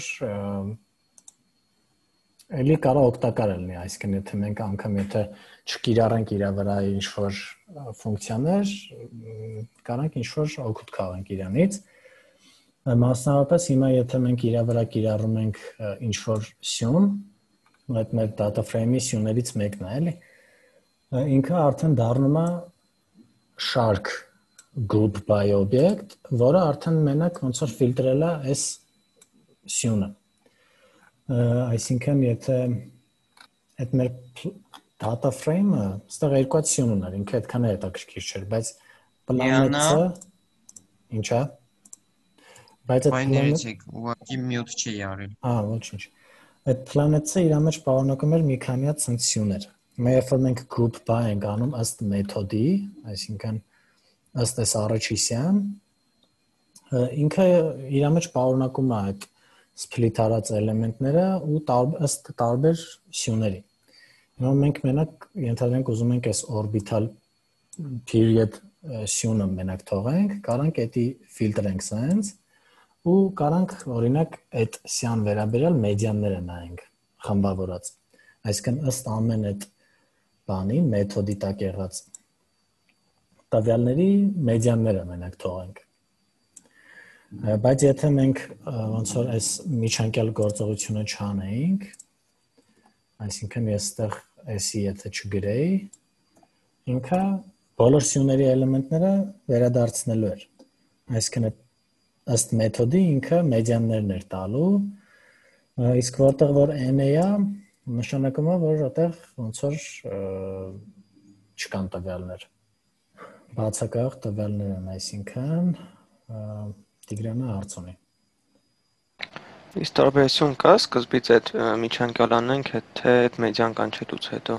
էլի կարող օգտակար լինի, այսինքն եթե մենք անգամ եթե չկիրառենք իր վրա ինչ որ ֆունկցիաներ, կարանք ինչ որ օգուտ քաղենք իրանից։ Մասնավորապես հիմա եթե մենք իր վրա կիրառում ենք ինչ որ սյուն, այդ մեր data frame-ի սյուներից մեկն է, էլի, ինքը արդեն դառնում է շարք group by object, որը արդեն մենակ ոնց որ ֆիլտրել է այս սյունը։ Այսինքն եթե այդ մեր data frame-ը, ստեղ երկու հատ սյուն ուներ, ինքը այդքան է հետաքրքիր չէր, բայց planet-ը ինչա։ Բայց այդ planet-ը ուղղակի mute չի արել։ Ահա, ոչինչ։ Այդ planet-ը իր մեջ պարունակում էր մի քանի հատ սյուններ։ Մենք երբ որ մենք group by ենք անում ըստ մեթոդի, այսինքն ըստ այս առաջիսյան, ինքը իր մեջ պարունակում է այդ split արած էլեմենտները ու ըստ տարբեր սյուների։ Հիմա մենք մենակ ենթադրենք ուզում ենք այս orbital period սյունը մենակ թողենք, կարանք էդի ֆիլտրենք սենց ու կարանք օրինակ այդ սյան վերաբերյալ մեդիանները նայենք խմբավորած։ Այսինքն ըստ ամեն այդ բանի մեթոդի տակ եղած տվյալների մեդիանները մենակ թողենք։ Բայց եթե մենք ոնց որ այս միջանկյալ գործողությունը չանեինք, այսինքն ես այդտեղ էսի եթե չգրեի, ինքը բոլոր սյուների էլեմենտները վերադարձնելու էր։ Այսինքն ըստ մեթոդի ինքը մեդիաններն էր տալու, իսկ որտեղ որ n-ը է, նշանակում է, որ այդտեղ ոնց որ չկան տվյալներ։ Բացակայող տվյալներ են, այսինքն Տիգրանը հարց ունի։ Իսկ տարբերություն կա սկզբից այդ միջանկյալ անենք, թե այդ մեդիան կանչելուց հետո։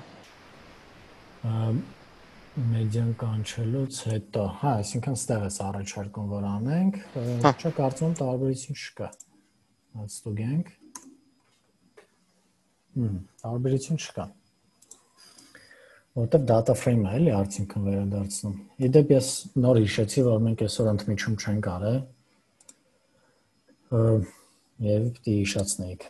Մեդիան կանչելուց հետո, հա, այսինքն ստեղ էս առաջարկում որ անենք, չէ կարծում տարբերություն չկա։ Ստուգենք։ Հմ, տարբերություն չկա։ Որտեղ data frame-ը էլի արդյունքն վերադարձնում։ Իդեպ ես նոր հիշեցի, որ մենք այսօր ընդմիջում չենք արել։ Եվ պիտի հիշացնեիք։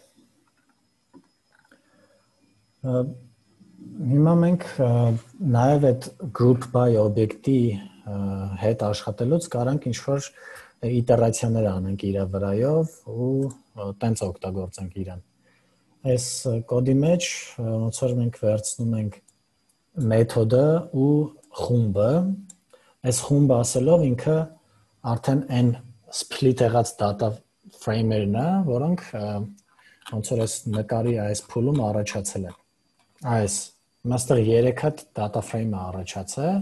Հիմա մենք նաև այդ group by օբյեկտի հետ աշխատելուց կարանք ինչ-որ իտերացիաներ անենք իր վրայով ու տենց օգտագործենք իրան։ Այս կոդի մեջ ոնց որ մենք վերցնում ենք մեթոդը ու խումբը, այս խումբը ասելով ինքը արդեն այն split եղած data frame-երն է, որոնք ոնց որ այս նկարի այս փուլում առաջացել են։ Այս մաստեր երեք հատ data frame-ը առաջացել։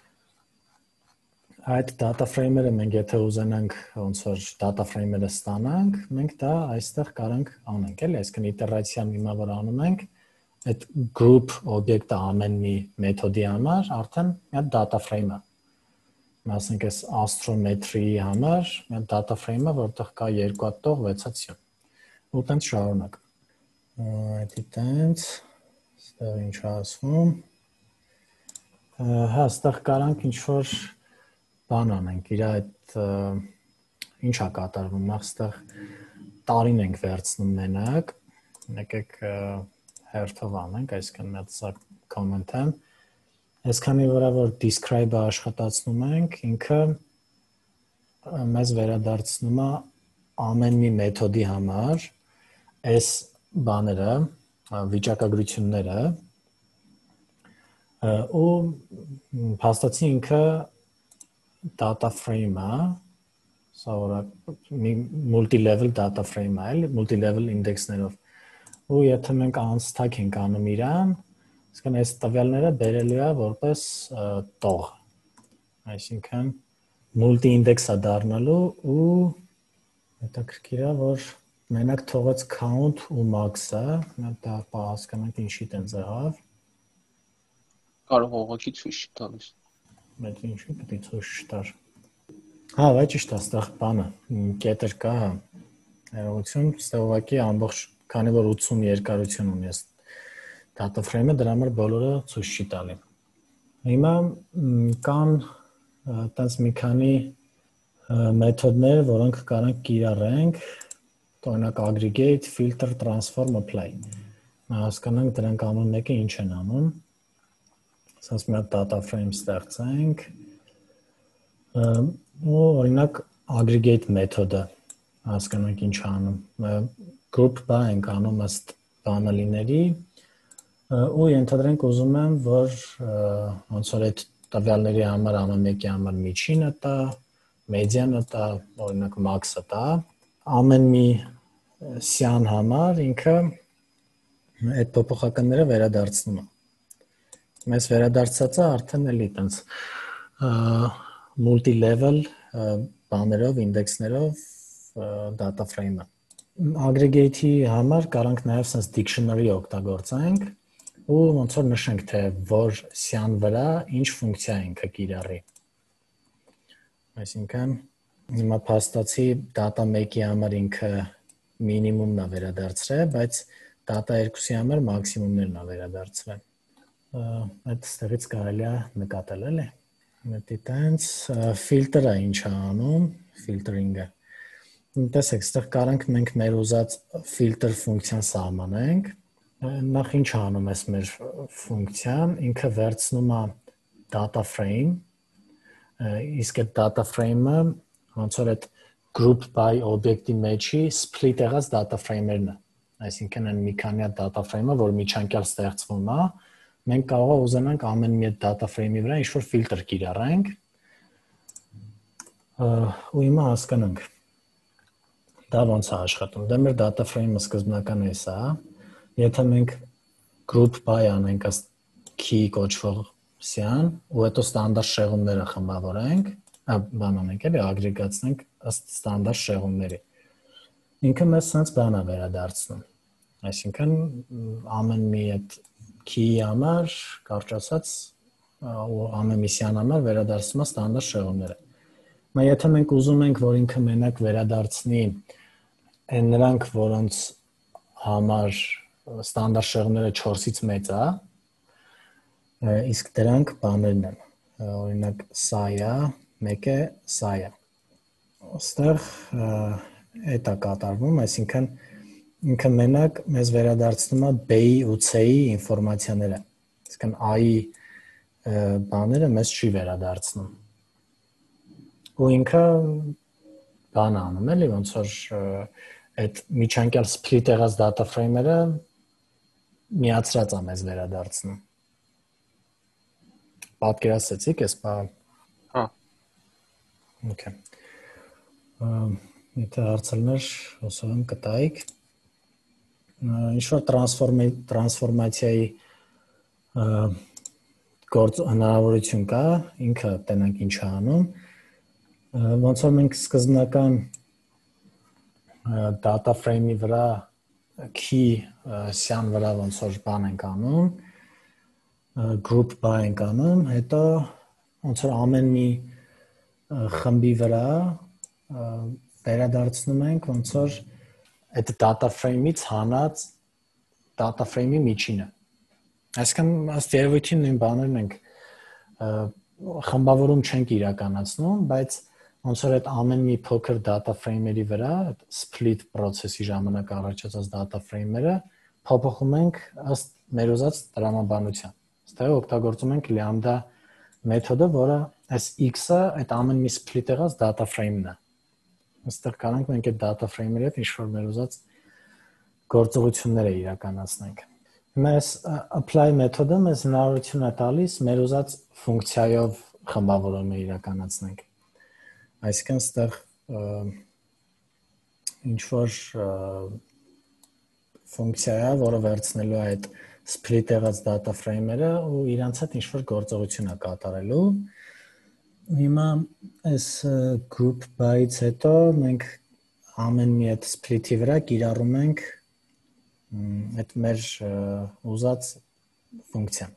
Այդ data frame-երը մենք եթե ուզենանք ոնց որ data frame-երը ստանանք, մենք դա այստեղ կարանք անենք, էլի, այսինքն իտերացիան հիմա որ անում ենք, այդ group օբյեկտը ամեն մի մեթոդի համար արդեն մի հատ data frame-ը։ Ասենք այս astrometry-ի համար մի հատ data frame-ը, որտեղ կա երկու հատ տող վեց հատ սյուն։ Ու տենց շարունակ։ Այդի տենց, ստեղ ինչ ասվում։ Հա, այստեղ կարանք ինչ-որ բան անենք, իր այդ ինչ է կատարվում, նախ այստեղ տարին ենք վերցնում մենակ, եկեք հերթով անենք, այսքան մեծ սա comment եմ, այսքանի վրա, որ describe-ը աշխատացնում ենք, ինքը մեզ վերադարձնում է ամեն մի մեթոդի համար այս բաները, վիճակագրությունները ու փաստացի ինքը data frame-ը, սա multi-level data frame-ը, էլի, multi-level index-ներով։ Ու եթե մենք unstack ենք անում իրան, այսինքն այս տվյալները բերելու է որպես տող։ Այսինքն multi-index-ը դառնալու ու հետաքրքիր է, որ մենակ թողեց count ու max-ը, դա հասկանանք ինչի տենց եղավ։ Կարող ուղղակի ցույց տալիս։ Մեծ ինչի պետք է ցույց տար։ Հա, վայ ճիշտ է, այստեղ բանը, կետեր կա, ներողություն, այստեղ ուղղակի ամբողջ, քանի որ ութսուն երկարություն ունի այս data frame-ը, դրա համար բոլորը ցույց չի տալի։ Հիմա կան տենց մի քանի մեթոդներ, որոնք կարանք կիրառենք, օրինակ aggregate, filter, transform, apply։ Հասկանանք դրանք անուն մեկը ինչ են անում։ Ասած մի հատ data frame ստեղծենք ու օրինակ aggregate մեթոդը հասկանանք ինչ անում group by ենք անում ըստ բանալիների ու ենթադրենք ուզում եմ որ ոնց որ այդ տվյալների համար ամեն մեկի համար միջինը տա մեդիանը տա օրինակ max-ը տա ամեն մի սյան համար ինքը այդ փոփոխականները վերադարձնում է Մեզ վերադարձածը արդեն էլի տենց multi-level բաներով, ինդեքսներով data frame-ը։ Aggregate-ի համար կարանք նաև sense dictionary օգտագործենք ու ոնց որ նշենք, թե որ սյան վրա ինչ ֆունկցիա ինքը կիրառի։ Այսինքն հիմա փաստացի data մեկի համար ինքը մինիմումն է վերադարձրել, բայց data երկուսի համար մաքսիմումներն է վերադարձրել։ Այդ ստեղից կարելի է նկատել էլի։ Մետի տենց ֆիլտրը ինչ է անում, ֆիլտրինգը։ Տեսեք, այստեղ կարանք մենք մեր ուզած ֆիլտր ֆունկցիան սահմանենք։ Նախ ինչ անում է մեր ֆունկցիան, ինքը վերցնում է data frame, իսկ այդ data frame-ը ոնց որ այդ group by object-ի մեջի split եղած data frame-երն է։ Այսինքն այն մի քանի հատ data frame-ը, որ միջանկյալ ստեղծվում է, մենք կարող է ուզենանք ամեն մի data frame-ի վրա ինչ-որ ֆիլտր կիրառենք ու հիմա հասկանանք դա ոնց է աշխատում դա մեր data frame-ը սկզբնական էս է եթե մենք group by անենք ըստ key կոչվող սյան ու հետո ստանդարտ շեղումները խմբավորենք բան անենք էլի ագրեգացնենք ըստ ստանդարտ շեղումների ինքը մեզ sense բան է վերադարձնում այսինքն ամեն մի այդ key-ի համար, կարճ ասած, ու ամեն մի սյան համար վերադարձնում է ստանդարտ շեղումները։ Մա եթե մենք ուզում ենք, որ ինքը մենակ վերադարձնի այն նրանք, որոնց համար ստանդարտ շեղումները չորսից մեծ է, իսկ դրանք բաներն են, օրինակ սա է, մեկը սա է։ Այստեղ այդ է կատարվում, այսինքն ինքը մենակ մեզ վերադարձնում է B-ի ու C-ի ինֆորմացիաները, այսինքն A-ի բաները մեզ չի վերադարձնում։ Ու ինքը բան անում էլի, ոնց որ այդ միջանկյալ split եղած data frame-երը միացրած է մեզ վերադարձնում։ Պատկերացրեցիք այս բանը։ Հա։ Okay։ Եթե հարցեր, հուսով եմ կտայիք։ Ինչ-որ տրանսֆորմացիայի գործ հնարավորություն կա, ինքը տենանք ինչ է անում, ոնց որ մենք սկզբնական data frame-ի վրա key սյան վրա ոնց որ բան ենք անում, group by ենք անում, հետո ոնց որ ամեն մի խմբի վրա վերադարձնում ենք ոնց որ այդ data frame-ից հանած data frame-ի միջինը։ Այսինքն ըստ երևույթին նույն բաներն ենք խմբավորում չենք իրականացնում, բայց ոնց որ այդ ամեն մի փոքր data frame-երի վրա, split process-ի ժամանակ առաջացած data frame-երը փոփոխում ենք ըստ մեր ուզած տրամաբանության։ Այստեղ օգտագործում ենք lambda մեթոդը, որը այս x-ը այդ ամեն մի split եղած data frame-ն է։ Այստեղ կարող ենք մենք այդ data frame-երի հետ ինչ-որ մեր ուզած գործողություններ իրականացնենք։ Հիմա այս apply մեթոդը մեզ հնարավորություն է տալիս մեր ուզած ֆունկցիայով խմբավորումը իրականացնենք։ Այսինքն այստեղ ինչ-որ ֆունկցիա է, որը վերցնելու է այդ split եղած data frame-երը ու իրանց հետ ինչ-որ գործողություն է կատարելու։ Հիմա այս group by-ից հետո մենք ամեն մի այդ split-ի վրա կիրառում ենք այդ մեր ուզած ֆունկցիան,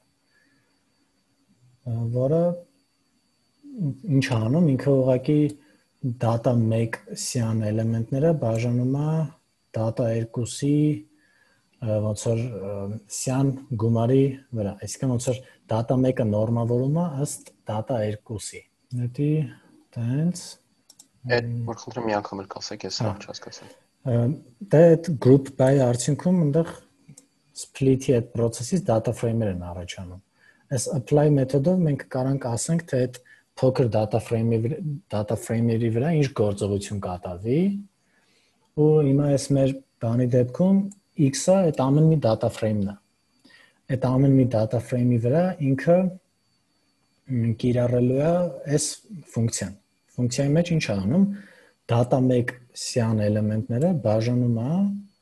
որը ինչ անում, ինքը ուղղակի data մեկ սյան էլեմենտները բաժանում է data երկուսի ոնց որ սյան գումարի վրա, այսինքն ոնց որ data մեկը նորմավորում է ըստ data երկուսի։ Դե տենց Այդ որ խնդրեմ մի անգամ էլ կասեք, ես սրանք չհասկացա։ Դե այդ group by արդյունքում այնտեղ split-ի այդ process-ից data frame-եր են առաջանում։ Այս apply մեթոդով մենք կարող ենք ասենք, թե այդ փոքր data frame-ի data frame-երի վրա ինչ գործողություն կատարվի, ու հիմա այս մեր բանի դեպքում x-ը այդ ամեն մի data frame-ն է։ Այդ ամեն մի data frame-ի վրա ինքը կիրառելու է այս ֆունկցիան։ Ֆունկցիայի մեջ ինչ է անում, data մեկ սյան էլեմենտները բաժանում է,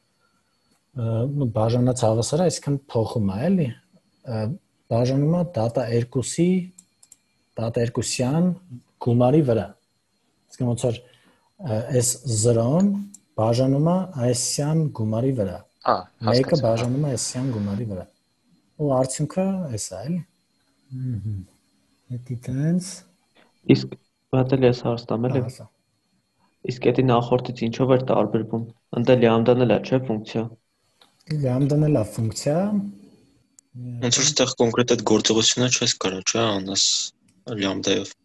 բաժանած հավասարը, այսինքն փոխում է, էլի, բաժանում է data երկուսի, data երկուսյան գումարի վրա։ Այսինքն ոնց որ այս զրոն բաժանում է այս սյան գումարի վրա։ Մեկը բաժանում է այս սյան գումարի վրա։ Ու արդյունքը էս է, էլի։ Դա տենց։ Իսկ բատել ես հարստամել եմ։ Իսկ դա նախորդից ինչով էր տարբերվում։ Ընդ լյամդան էլ է, չէ՞, ֆունկցիա։ Լյամդան էլ է ֆունկցիա։ Ոնց որ այդտեղ կոնկրետ այդ գործողությունը չես կարող, չէ՞, անես լյամդայով։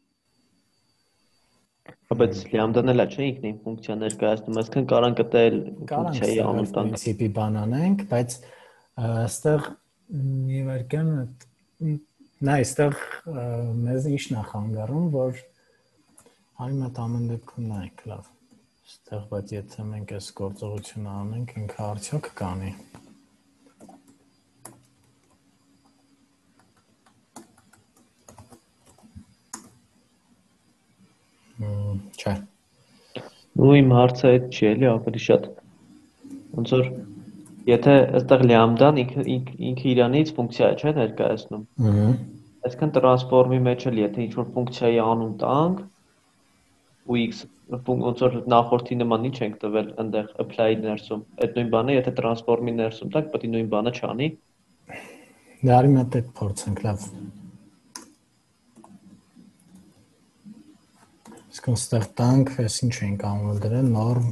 Բայց լյամդան էլ է, չէ՞, ինքնին ֆունկցիա ներկայացնում, այսինքն կարող ենք գտել ֆունկցիայի անուն տանք։ Պրինցիպի բան անենք, բայց այստեղ մի վարքան նա այստեղ մեզ ինչն է խանգարում, որ Այմ այդ ամեն դեպքում նայենք, լավ, այստեղ, բայց եթե մենք այս գործողությունը անենք, ինքը արդյոք կանի։ Չէ։ Ու իմ հարցը այդ չի էլի ավելի շատ։ Ոնց որ եթե այստեղ լյամդան ինքը իրանից ֆունկցիա է, չէ՞, ներկայացնում։ Այսինքն տրանսֆորմի մեջ էլ եթե ինչ-որ ֆունկցիայի անուն տանք, ու x ոնց որ նախորդի նման ինչ ենք տվել այնտեղ apply ներսում, այդ նույն բանը եթե տրանսֆորմի ներսում տանք, պետք է նույն բանը չանի։ Դարի մոտ այդ փորձենք, լավ։ Իսկ այստեղ տանք, այս ինչ ենք անում դրել, norm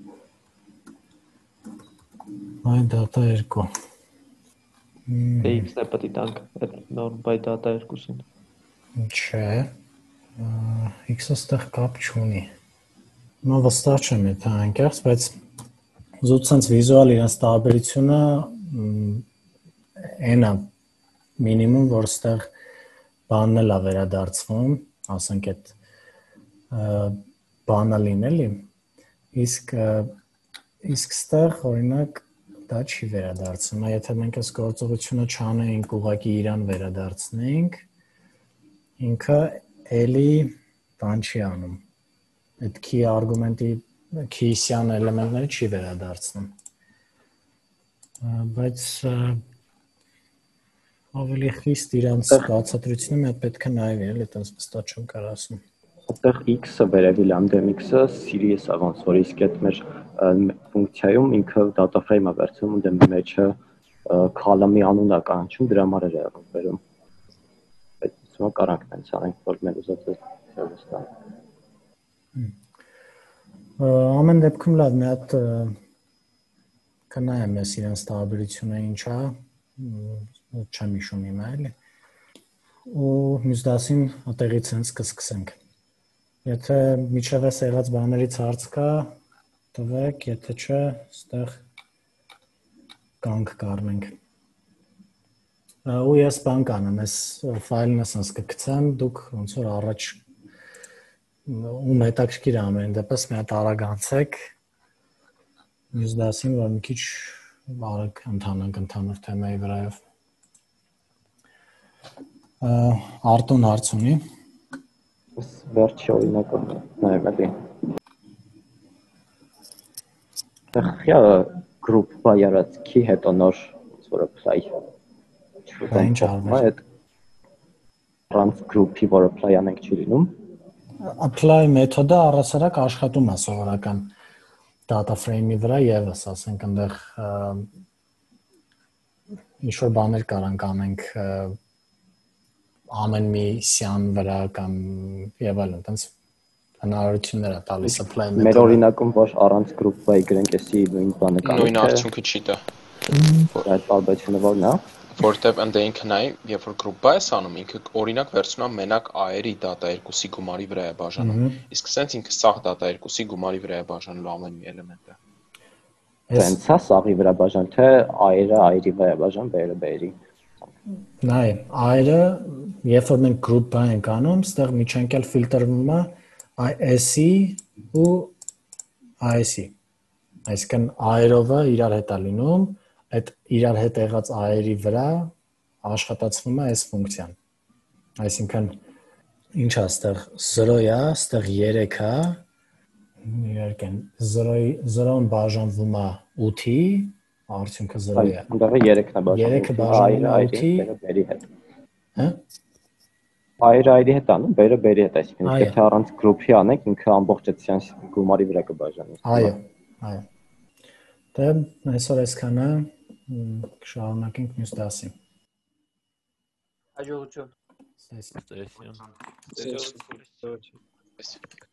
by data երկու։ Թե x-ն է պետք է տանք այդ norm by data երկուսին։ Չէ։ X-ը ստեղ կապ չունի։ Նա վստահ չեմ եթե անկեղծ, բայց զուտ սենց վիզուալ իրենց տարբերությունը այն է մինիմում, որ ստեղ բանն էլ է վերադարձվում, ասենք այդ բանը լինելի, իսկ իսկ ստեղ օրինակ դա չի վերադարձնում, եթե մենք այս գործողությունը չանեինք, ուղղակի իրան վերադարձնեինք, ինքը էլի բան չի անում, այդ key argument-ի key սյան էլեմենտները չի վերադարձնում, բայց ավելի խիստ իրանց բացատրությունը մենք պետք է նայվի, էլի այտենց վստահ չեմ կարող ասում։ Այդտեղ x-ը վերևի lambda x-ը series է ոնց որ իսկ այդ մեր ֆունկցիայում ինքը data frame-ը վերցնում ու դե մեջը column-ի անուն է կանչում, դրա համար է վերում։ Սա կարանք տենց անենք, որ մեր ուզած սերվիս տան։ Ամեն դեպքում լավ, մի հատ կնայեմ ես իրենց տարբերությունը ինչ է, չեմ հիշում հիմա էլի։ ու մյուս դասին այդտեղից հենց կսկսենք։ Եթե միջև էս եղած բաներից հարց կա, տվեք, եթե չէ, ստեղ կանք կառնենք։ Ու ես բան կանեմ, ես ֆայլն ասած կգցեմ, դուք ոնց որ առաջ ում հետաքրքիր ամեն դեպս մի հատ արագ անցեք մյուս դասին, որ մի քիչ արագ ընթանանք ընդհանուր թեմայի վրայով։ Արտոն հարց ունի։ Վերջի օրինակը նայեմ էլի։ Տղյա group բայարած քի հետո նոր որ apply Այն ճարվեր։ Run group-ի որ apply անենք չի լինում։ Apply մեթոդը առասարակ աշխատում է սովորական data frame-ի վրա եւս, ասենք այնտեղ ինչ-որ բաներ կարանք անենք ամեն մի սյան վրա կամ եւ այլն, այնպես հնարավորություններ է տալիս apply մեթոդը։ Մեր օրինակում որ առանց group by գրենք էսի նույն բանը կանենք։ Նույն արդյունքը չի տա։ Որ այդ տարբերությունը որն է։ Որտեւ ընդ ինքը նայ, երբ որ group by է անում, ինքը օրինակ վերցնում է մենակ A-երի data երկուսի գումարի վրա է բաժանում։ Իսկ սենց ինքը սաղ data երկուսի գումարի վրա է բաժանելու ամեն մի էլեմենտը։ Սենց է սաղի վրա բաժան, թե A-երը A-երի վրա է բաժան, B-երը B-երի։ Նայ, A-երը, երբ որ մենք group by ենք անում, ստեղ միջանկյալ ֆիլտրվում է S-ի ու A-ի։ Այսինքն A-երովը իրար հետ է լինում, այդ իրար հետ եղած A-երի վրա աշխատացվում է այս ֆունկցիան։ Այսինքն ինչ է ստեղ zero է, ստեղ երեք է, իհարկե zero-ն բաժանվում է ութի, արդյունքը zero է։ Այնտեղը երեքն է բաժանում։ երեքը բաժանում է ութի, B-երի հետ։ Հա? A-երը A-երի հետ անում, B-երը B-երի հետ, այսինքն եթե առանց group-ի անենք, ինքը ամբողջ այդ սյանս գումարի վրա կբաժանի։ Այո, այո։ Դե այսօր այսքանը կշարունակենք մյուս դասին։ Հաջողություն։ Ստեսին։ Ստեսին։